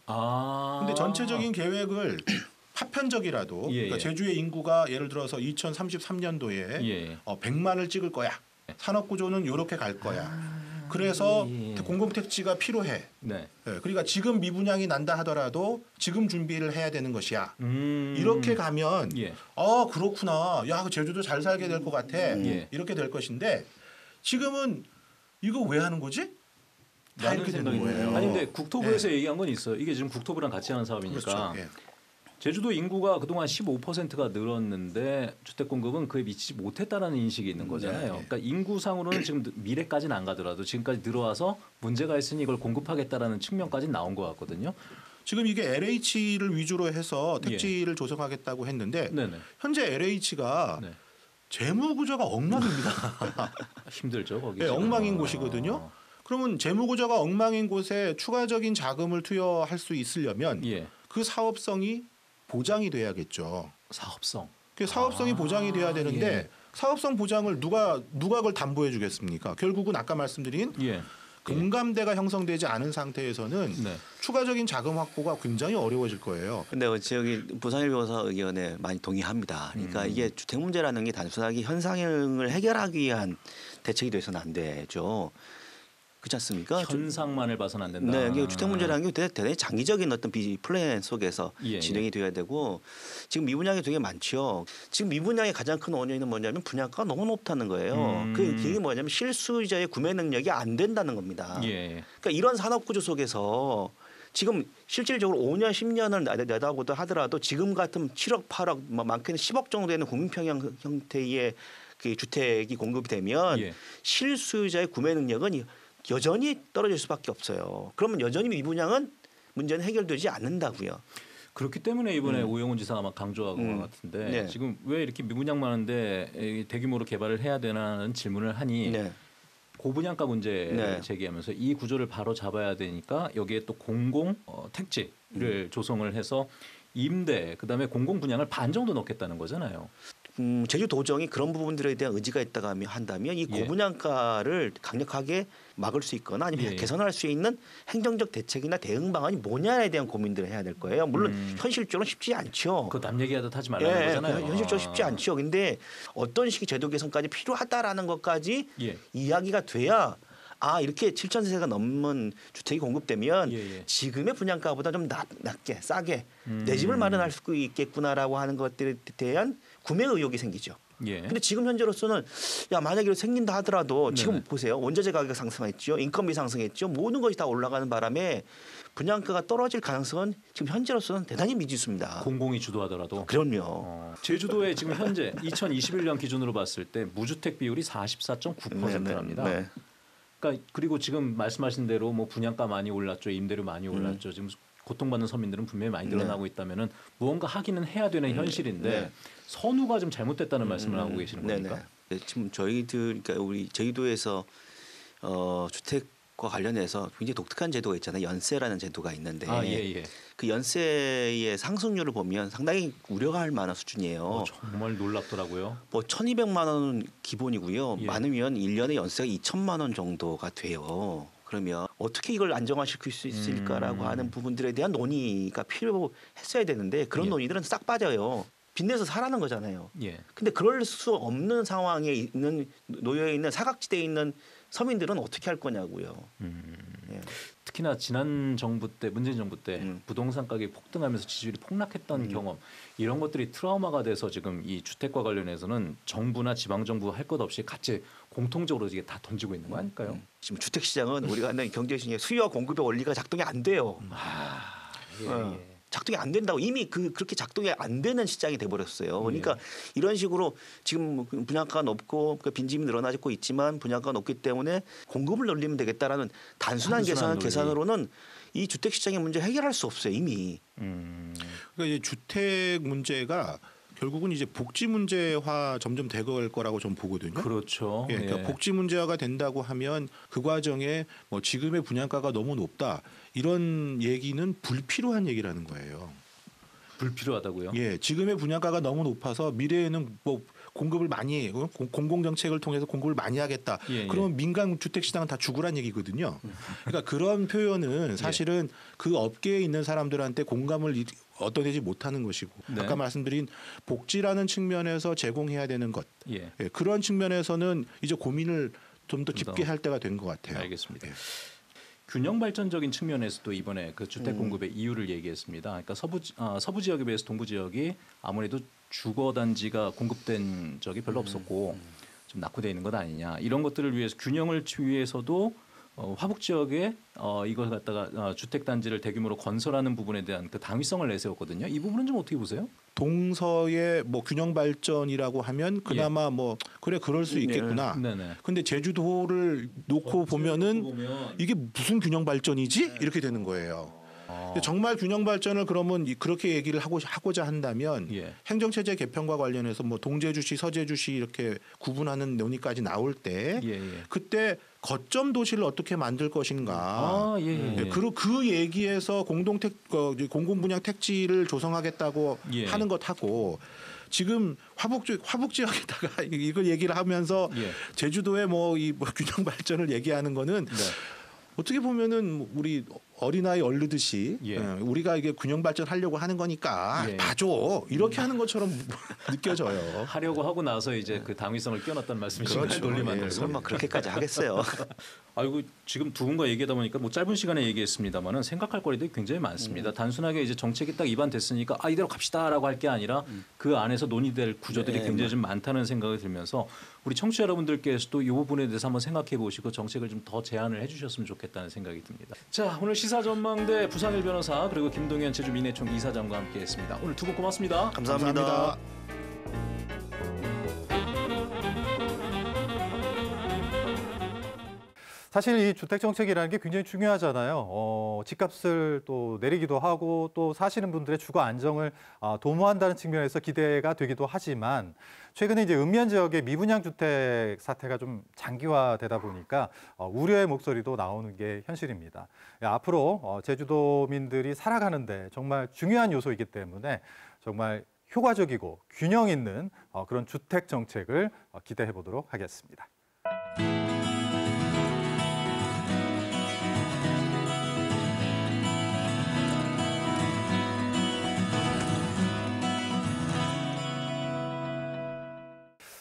아. 근데 전체적인 계획을 파편적이라도 예, 그러니까 예. 제주의 인구가 예를 들어서 이천삼십삼 년도에 예. 어, 백만을 찍을 거야. 산업 구조는 이렇게 갈 거야. 그래서 예. 공공택지가 필요해. 네. 예, 그러니까 지금 미분양이 난다 하더라도 지금 준비를 해야 되는 것이야. 음. 이렇게 가면 예. 아 그렇구나. 야 제주도 잘 살게 될 것 같아. 예. 이렇게 될 것인데 지금은 이거 왜 하는 거지? 다 이렇게 되는 거예요. 아니 근데 국토부에서 얘기한 건 있어요. 이게 지금 국토부랑 같이 하는 사업이니까. 그렇죠. 예. 제주도 인구가 그동안 십오 퍼센트가 늘었는데 주택 공급은 그에 미치지 못했다라는 인식이 있는 거잖아요. 네. 그러니까 인구상으로는 지금 미래까지는 안 가더라도 지금까지 늘어와서 문제가 있으니 이걸 공급하겠다라는 측면까지 나온 것 같거든요. 지금 이게 엘에이치를 위주로 해서 택지를 예. 조성하겠다고 했는데 네네. 현재 엘에이치가 네. 재무 구조가 엉망입니다. 힘들죠 거기. 네, 엉망인 아. 곳이거든요. 그러면 재무 구조가 엉망인 곳에 추가적인 자금을 투여할 수 있으려면 예. 그 사업성이 보장이 돼야겠죠. 사업성. 그 사업성이 아, 보장이 돼야 되는데 예. 사업성 보장을 누가 누가 그걸 담보해 주겠습니까? 결국은 아까 말씀드린 예. 공감대가 형성되지 않은 상태에서는 네. 추가적인 자금 확보가 굉장히 어려워질 거예요. 근데 저기 부상일 변호사 의견에 많이 동의합니다. 그러니까 음. 이게 주택 문제라는 게 단순하게 현상을 해결하기 위한 대책이 돼서는 안 되죠. 그렇지 않습니까? 현상만을 봐서는 안 된다. 네, 이게 주택 문제라는 게 대단히 장기적인 어떤 비 플랜 속에서 예, 진행이 예. 돼야 되고 지금 미분양이 되게 많죠. 지금 미분양의 가장 큰 원인은 뭐냐면 분양가가 너무 높다는 거예요. 음. 그 이게 뭐냐면 실수요자의 구매 능력이 안 된다는 겁니다. 예. 그러니까 이런 산업 구조 속에서 지금 실질적으로 오 년, 십 년을 내다보도 하더라도 지금 같은 칠억, 팔억, 뭐 많게는 십억 정도 되는 국민평형 형태의 그 주택이 공급이 되면 예. 실수요자의 구매 능력은 여전히 떨어질 수밖에 없어요. 그러면 여전히 미분양은 문제는 해결되지 않는다고요. 그렇기 때문에 이번에 음. 오영훈 지사가 막 강조하고 음. 것 같은데 네. 지금 왜 이렇게 미분양 많은데 대규모로 개발을 해야 되나는 질문을 하니 네. 고분양가 문제를 네. 제기하면서 이 구조를 바로 잡아야 되니까 여기에 또 공공 어, 택지를 음. 조성을 해서 임대 그다음에 공공 분양을 반 정도 넣겠다는 거잖아요. 음, 제주도정이 그런 부분들에 대한 의지가 있다가 한다면 이 고분양가를 강력하게 막을 수 있거나 아니면 예, 예. 개선할 수 있는 행정적 대책이나 대응 방안이 뭐냐에 대한 고민들을 해야 될 거예요. 물론 음. 현실적으로 쉽지 않죠. 그 남 얘기하듯 하지 말라는 예, 거잖아요. 현실적으로 쉽지 않죠. 근데 어떤 식의 제도 개선까지 필요하다라는 것까지 예. 이야기가 돼야 아 이렇게 칠천 세대가 넘는 주택이 공급되면 예, 예. 지금의 분양가보다 좀 낮, 낮게 싸게 음. 내 집을 마련할 수 있겠구나라고 하는 것들에 대한 구매 의욕이 생기죠. 예. 근데 지금 현재로서는 야 만약에 생긴다 하더라도 지금 네네. 보세요. 원자재 가격 상승했죠. 인건비 상승했죠. 모든 것이 다 올라가는 바람에 분양가가 떨어질 가능성은 지금 현재로서는 대단히 미지수입니다. 공공이 주도하더라도. 그럼요. 어, 제주도에 지금 현재 이천이십일 년 기준으로 봤을 때 무주택 비율이 사십사 점 구 퍼센트랍니다. 네, 네, 네. 그러니까 그리고 지금 말씀하신 대로 뭐 분양가 많이 올랐죠. 임대료 많이 올랐죠. 음. 지금 고통받는 서민들은 분명히 많이 늘어나고 네. 있다면은 무언가 하기는 해야 되는 음. 현실인데 네. 선우가 좀 잘못됐다는 음. 말씀을 하고 계시는 겁니까? 네, 지금 저희들 그러니까 우리 제주도에서 어, 주택과 관련해서 굉장히 독특한 제도가 있잖아요. 연세라는 제도가 있는데 아, 예, 예. 그 연세의 상승률을 보면 상당히 우려가 할 만한 수준이에요. 어, 정말 놀랍더라고요. 뭐 천이백만 원은 기본이고요. 예. 많으면 일 년에 연세가 이천만 원 정도가 돼요. 그러면 어떻게 이걸 안정화시킬 수 있을까라고 음. 하는 부분들에 대한 논의가 필요했어야 되는데 그런 예. 논의들은 싹 빠져요. 빚내서 사라는 거잖아요. 예. 근데 그럴 수 없는 상황에 있는 놓여 있는 사각지대에 있는 서민들은 어떻게 할 거냐고요. 음. 예. 특히나 지난 정부 때 문재인 정부 때 음. 부동산 가격이 폭등하면서 지지율이 폭락했던 음. 경험 이런 것들이 트라우마가 돼서 지금 이 주택과 관련해서는 정부나 지방 정부 할 것 없이 같이 공통적으로 이게 다 던지고 있는 거 아닐까요? 음. 지금 주택 시장은 우리가 하는 경제시장의 수요와 공급의 원리가 작동이 안 돼요. 아, 예, 어. 예. 작동이 안 된다고 이미 그 그렇게 작동이 안 되는 시장이 돼 버렸어요. 그러니까 예. 이런 식으로 지금 분양가가 높고 빈집이 늘어나고 있지만 분양가가 높기 때문에 공급을 늘리면 되겠다라는 단순한, 단순한 계산 계산으로는 이 주택 시장의 문제 해결할 수 없어요 이미. 음. 그러니까 이제 주택 문제가 결국은 이제 복지 문제화 점점 되갈 거라고 좀 보거든요. 그렇죠. 예, 그러니까 예. 복지 문제화가 된다고 하면 그 과정에 뭐 지금의 분양가가 너무 높다 이런 얘기는 불필요한 얘기라는 거예요. 불필요하다고요? 예, 지금의 분양가가 너무 높아서 미래에는 뭐 공급을 많이 공공 정책을 통해서 공급을 많이 하겠다. 예, 그러면 예. 민간 주택 시장은 다 죽으란 얘기거든요. 그러니까 그런 표현은 사실은 예. 그 업계에 있는 사람들한테 공감을 얻어내지 못하는 것이고 네. 아까 말씀드린 복지라는 측면에서 제공해야 되는 것 예. 예, 그런 측면에서는 이제 고민을 좀 더 깊게 할 때가 된 것 같아요. 알겠습니다. 예. 균형 발전적인 측면에서도 이번에 그 주택 공급의 음. 이유를 얘기했습니다. 그러니까 서부 어, 서부 지역에 비해서 동부 지역이 아무래도 주거 단지가 공급된 적이 별로 없었고 음. 좀 낙후되어 있는 것 아니냐 이런 것들을 위해서 균형을 위해서도 어, 화북 지역에 어, 이걸 갖다가 어, 주택 단지를 대규모로 건설하는 부분에 대한 그 당위성을 내세웠거든요. 이 부분은 좀 어떻게 보세요? 동서의 뭐 균형 발전이라고 하면 그나마 예. 뭐 그래 그럴 수 있겠구나. 네. 네네. 근데 제주도를 놓고 보면은 보면... 이게 무슨 균형 발전이지? 네. 이렇게 되는 거예요. 아. 정말 균형 발전을 그러면 그렇게 얘기를 하고 하고자 한다면 예. 행정체제 개편과 관련해서 뭐 동제주시, 서제주시 이렇게 구분하는 논의까지 나올 때 예, 예. 그때 거점 도시를 어떻게 만들 것인가. 아, 예, 예. 예, 그, 그 얘기에서 공동택 어, 공공분양 택지를 조성하겠다고 예. 하는 것하고 지금 화북 지 화북 지역에다가 이걸 얘기를 하면서 예. 제주도의 뭐 이 뭐 균형 발전을 얘기하는 거는 네. 어떻게 보면은 우리 어린아이 얼르듯이 예. 우리가 이게 균형 발전하려고 하는 거니까 예. 봐줘 이렇게 하는 것처럼 느껴져요. 하려고 하고 나서 이제 그 당위성을 끼워놨다는 말씀이신가요? 그렇죠. 논리만 예. 설마 그렇게까지 하겠어요. 아이고 지금 두 분과 얘기하다 보니까 뭐 짧은 시간에 얘기했습니다만은 생각할 거리들이 굉장히 많습니다. 음. 단순하게 이제 정책이 딱 입안됐으니까 아 이대로 갑시다라고 할 게 아니라 음. 그 안에서 논의될 구조들이 네. 굉장히 좀 많다는 생각이 들면서 우리 청취자 여러분들께서도 이 부분에 대해서 한번 생각해 보시고 정책을 좀 더 제안을 해주셨으면 좋겠다는 생각이 듭니다. 자 오늘 시사전망대 부상일 변호사 그리고 김동현 제주민해총 이사장과 함께했습니다. 오늘 두 분 고맙습니다. 감사합니다. 감사합니다. 사실 이 주택 정책이라는 게 굉장히 중요하잖아요. 어, 집값을 또 내리기도 하고 또 사시는 분들의 주거 안정을 어, 도모한다는 측면에서 기대가 되기도 하지만 최근에 이제 읍면 지역의 미분양 주택 사태가 좀 장기화되다 보니까 어, 우려의 목소리도 나오는 게 현실입니다. 앞으로 어, 제주도민들이 살아가는데 정말 중요한 요소이기 때문에 정말 효과적이고 균형 있는 어, 그런 주택 정책을 어, 기대해 보도록 하겠습니다.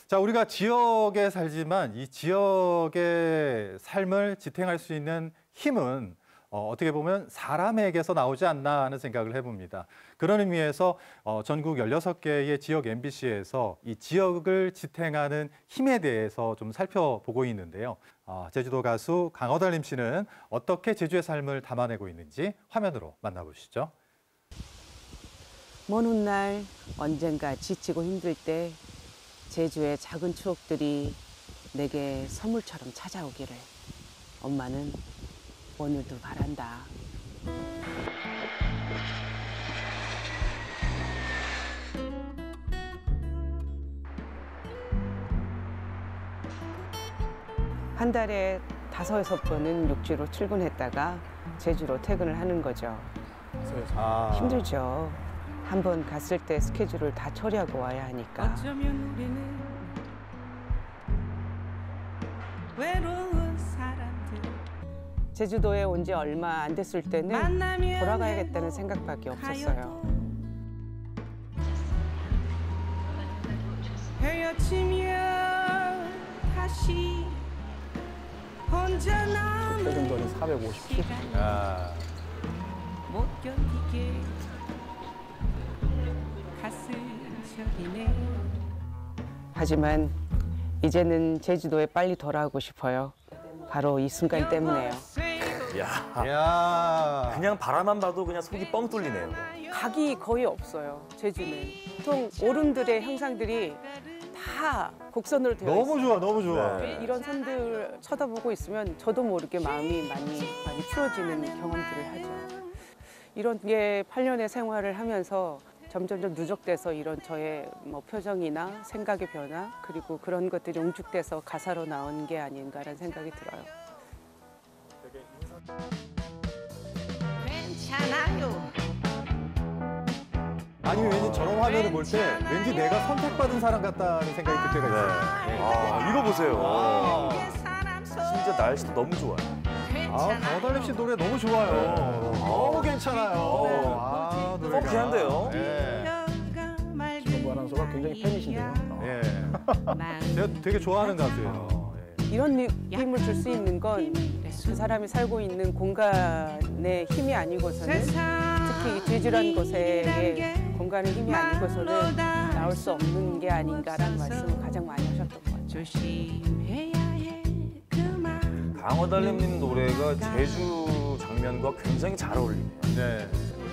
자, 우리가 지역에 살지만 이 지역의 삶을 지탱할 수 있는 힘은 어, 어떻게 보면 사람에게서 나오지 않나 하는 생각을 해봅니다. 그런 의미에서 어, 전국 열여섯 개의 지역 엠비씨에서 이 지역을 지탱하는 힘에 대해서 좀 살펴보고 있는데요. 어, 제주도 가수 강허달림 씨는 어떻게 제주의 삶을 담아내고 있는지 화면으로 만나보시죠. 먼 훗날 언젠가 지치고 힘들 때 제주의 작은 추억들이 내게 선물처럼 찾아오기를 엄마는 오늘도 바란다. 한 달에 다섯 여섯 번은 육지로 출근했다가 제주로 퇴근을 하는 거죠. 아. 힘들죠. 한 번 갔을 때 스케줄을 다 처리하고 와야 하니까. 어쩌면 우리는 외로운 사람들. 제주도에 온 지 얼마 안 됐을 때는 만나면 돌아가야겠다는 생각밖에 없었어요. 헤어지면 다시 혼자 남은 최근거리 사백오십 킬로미터. 아. 못 견디게 가슴 저리네. 하지만 이제는 제주도에 빨리 돌아오고 싶어요. 바로 이 순간 때문에요. 야, 야. 그냥 바라만 봐도 그냥 속이 뻥 뚫리네요. 각이 거의 없어요. 제주는 보통 오름들의 형상들이 다 곡선으로 되어 있어요. 너무 좋아, 너무 좋아. 네. 이런 선들 쳐다보고 있으면 저도 모르게 마음이 많이 많이 풀어지는 경험들을 하죠. 이런 게 팔 년의 생활을 하면서 점점점 누적돼서 이런 저의 뭐 표정이나 생각의 변화 그리고 그런 것들이 웅축돼서 가사로 나온 게 아닌가라는 생각이 들어요. 괜찮아요. 아니 왠지 저런 화면을 볼 때 왠지 내가 선택받은 사람 같다는 생각이 들 때가 있어요. 네. 아, 이거 보세요. 아. 심지어 날씨도 너무 좋아요. 아, 강허달림 씨 노래 너무 좋아요. 너무 괜찮아요. 아, 노래가. 펑키한데요. 네. 김원구 아나운서가 굉장히 팬이신데요. 예. 제가 되게 좋아하는 가수예요. 이런 느낌을 줄 수 있는 건 그 사람이 살고 있는 공간의 힘이 아니고서는 특히 제주라는 곳의 공간의 힘이 아니고서는 나올 수 없는 게 아닌가라는 말씀을 가장 많이 하셨던 것 같아요. 강허달림님 노래가 제주 장면과 굉장히 잘 어울리네요. 네.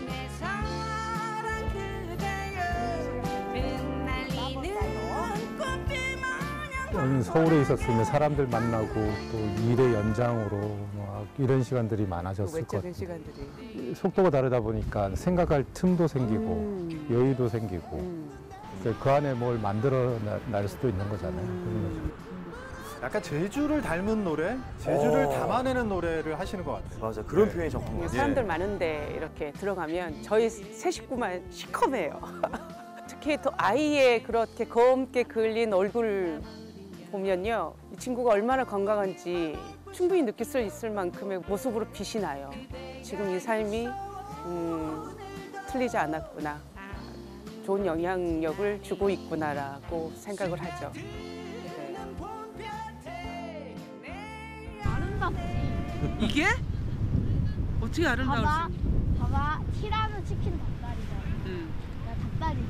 서울에 있었으면 사람들 만나고 또 일의 연장으로 막 이런 시간들이 많아졌을 것 같아요. 시간들이. 속도가 다르다 보니까 생각할 틈도 생기고 음. 여유도 생기고 음. 그 안에 뭘 만들어 날 수도 있는 거잖아요. 음. 약간 제주를 닮은 노래, 제주를 오. 담아내는 노래를 하시는 것 같아요. 맞아, 그런 네. 표현이 정확한 것 같아요. 사람들 많은데 이렇게 들어가면 저희 세 식구만 시커매요. 특히 또 아이의 그렇게 검게 그을린 얼굴 보면요. 이 친구가 얼마나 건강한지 충분히 느낄 수 있을 만큼의 모습으로 빛이 나요. 지금 이 삶이 음, 틀리지 않았구나. 좋은 영향력을 주고 있구나라고 생각을 하죠. 네. 아름답지. 이게? 어떻게 아름다울 봐봐, 수 있니? 봐봐. 티라노 치킨 닭다리잖아. 응. 야, 닭다리죠.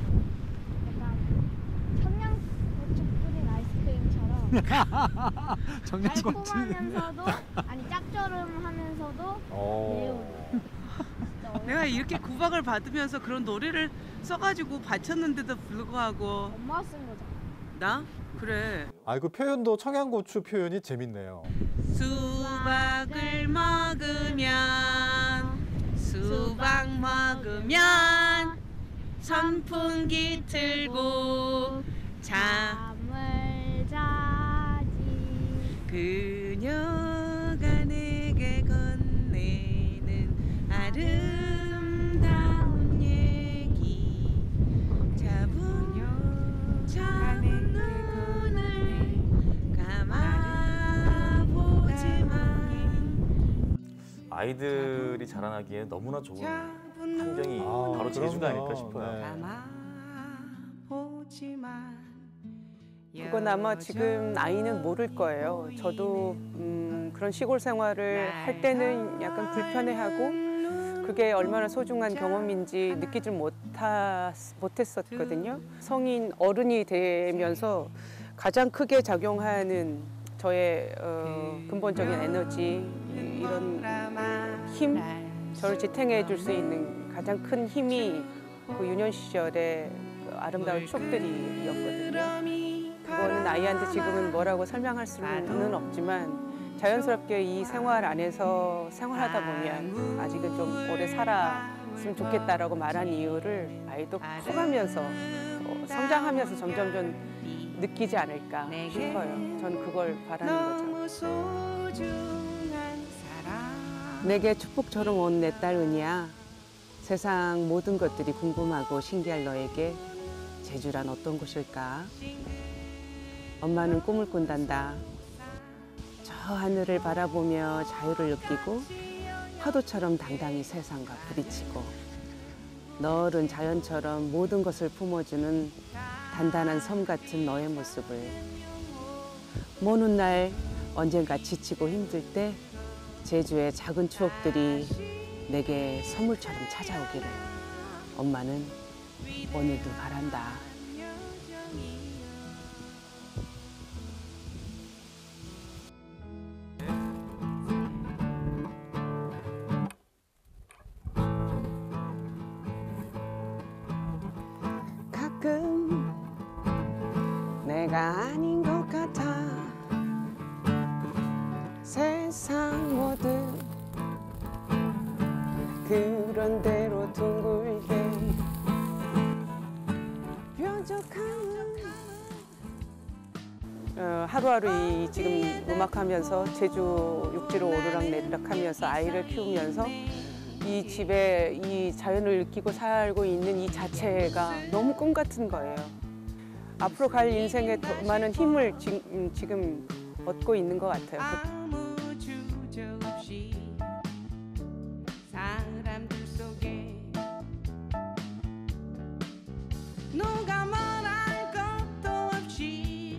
약간 청양고추 뿌린 아이스크림처럼 청양고추. 달콤하면서도 아니 짭조름하면서도 매운. 내가 이렇게 구박을 받으면서 그런 노래를 써가지고 바쳤는데도 불구하고 엄마 쓴 거잖아. 나? 그래. 아, 그 표현도 청양고추 표현이 재밌네요. 수박을 먹으면 수박 먹으면 선풍기 틀고 잠을 자지. 그녀가 내게 건네는 아름다운 얘기 차분요 차분 눈을 감아보지만 아이들이 자라나기에 너무나 좋은 환경이 아, 바로 제주가 그럼요. 아닐까 싶어요. 네. 보지만 그건 아마 지금 아이는 모를 거예요. 저도 음, 그런 시골 생활을 할 때는 약간 불편해하고 그게 얼마나 소중한 경험인지 느끼질 못하, 못했었거든요. 성인 어른이 되면서 가장 크게 작용하는 저의 어, 근본적인 에너지, 이런 힘, 저를 지탱해 줄 수 있는 가장 큰 힘이 그 유년 시절의 그 아름다운 추억들이었거든요. 그거는 아이한테 지금은 뭐라고 설명할 수는 없지만 자연스럽게 이 생활 안에서 생활하다 보면 아직은 좀 오래 살았으면 좋겠다라고 말한 이유를 아이도 커가면서 어, 성장하면서 점점 좀 느끼지 않을까 싶어요. 전 그걸 바라는 거죠. 내게 축복처럼 온 내 딸 은희야. 세상 모든 것들이 궁금하고 신기할 너에게 제주란 어떤 곳일까? 엄마는 꿈을 꾼단다. 저 하늘을 바라보며 자유를 느끼고 파도처럼 당당히 세상과 부딪히고 너른 자연처럼 모든 것을 품어주는 단단한 섬 같은 너의 모습을 먼 훗날 언젠가 지치고 힘들 때 제주의 작은 추억들이 내게 선물처럼 찾아오기를 엄마는 오늘도 바란다. 가끔 내가 아닌 것 같아. 세상 모든 그런 대로 둥글게 뾰족한 어, 하루하루 이 지금 음악하면서 제주 육지로 오르락내리락 하면서 아이를 키우면서 이 집에 이 자연을 느끼고 살고 있는 이 자체가 너무 꿈 같은 거예요. 앞으로 갈 인생에 더 많은 힘을 지금, 지금 얻고 있는 것 같아요. 아무 주저 없이 사람들 속에 누가 말할 것도 없이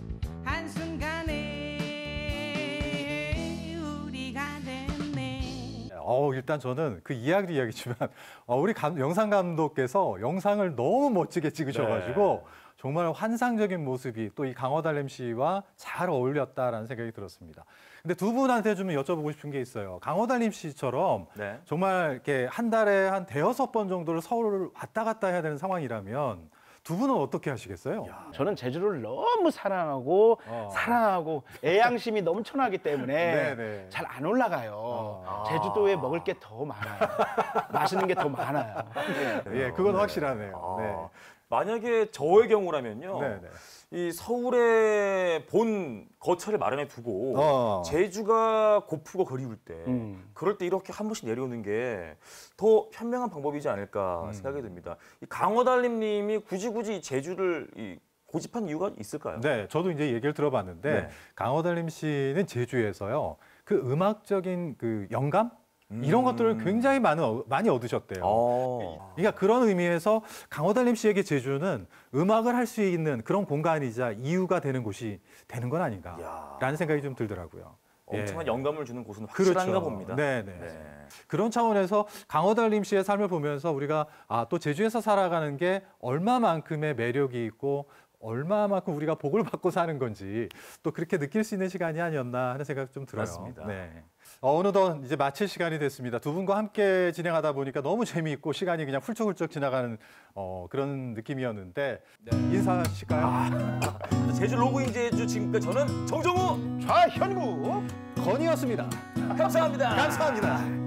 한순간에 우리가 됐네. 어, 일단 저는 그 이야기도 이야기지만 어, 우리 감, 영상 감독께서 영상을 너무 멋지게 찍으셔가지고 네. 정말 환상적인 모습이 또 이 강허달림 씨와 잘 어울렸다라는 생각이 들었습니다. 근데 두 분한테 좀 여쭤보고 싶은 게 있어요. 강허달림 씨처럼 네. 정말 이렇게 한 달에 한 대여섯 번 정도를 서울을 왔다 갔다 해야 되는 상황이라면 두 분은 어떻게 하시겠어요? 야, 저는 제주를 너무 사랑하고 어. 사랑하고 애양심이 넘쳐나기 때문에 잘 안 올라가요. 어. 제주도에 먹을 게 더 많아요. 맛있는 게 더 많아요. 네. 예, 그건 확실하네요. 아. 네. 만약에 저의 경우라면요. 네네. 이 서울에 본 거처를 마련해 두고 어. 제주가 고프고 그리울 때 음. 그럴 때 이렇게 한 번씩 내려오는 게 더 현명한 방법이지 않을까 음. 생각이 듭니다. 이 강허달림 님이 굳이 굳이 제주를 이 고집한 이유가 있을까요? 네, 저도 이제 얘기를 들어봤는데 네. 강허달림 씨는 제주에서요. 그 음악적인 그 영감? 이런 것들을 굉장히 많은, 많이 얻으셨대요. 어. 그러니까 그런 의미에서 강허달림 씨에게 제주는 음악을 할 수 있는 그런 공간이자 이유가 되는 곳이 되는 건 아닌가라는 생각이 좀 들더라고요. 엄청난 예. 영감을 주는 곳은 확실한가 그렇죠. 봅니다. 네네. 네. 그런 차원에서 강허달림 씨의 삶을 보면서 우리가 아, 또 제주에서 살아가는 게 얼마만큼의 매력이 있고 얼마만큼 우리가 복을 받고 사는 건지 또 그렇게 느낄 수 있는 시간이 아니었나 하는 생각 좀 들어요. 맞습니다. 네. 어, 어느덧 이제 마칠 시간이 됐습니다. 두 분과 함께 진행하다 보니까 너무 재미있고 시간이 그냥 훌쩍훌쩍 지나가는 어, 그런 느낌이었는데 네. 인사하실까요? 아, 제주 로그인 제주 지금까지 저는 정정우 좌현구 건이었습니다. 감사합니다. 감사합니다.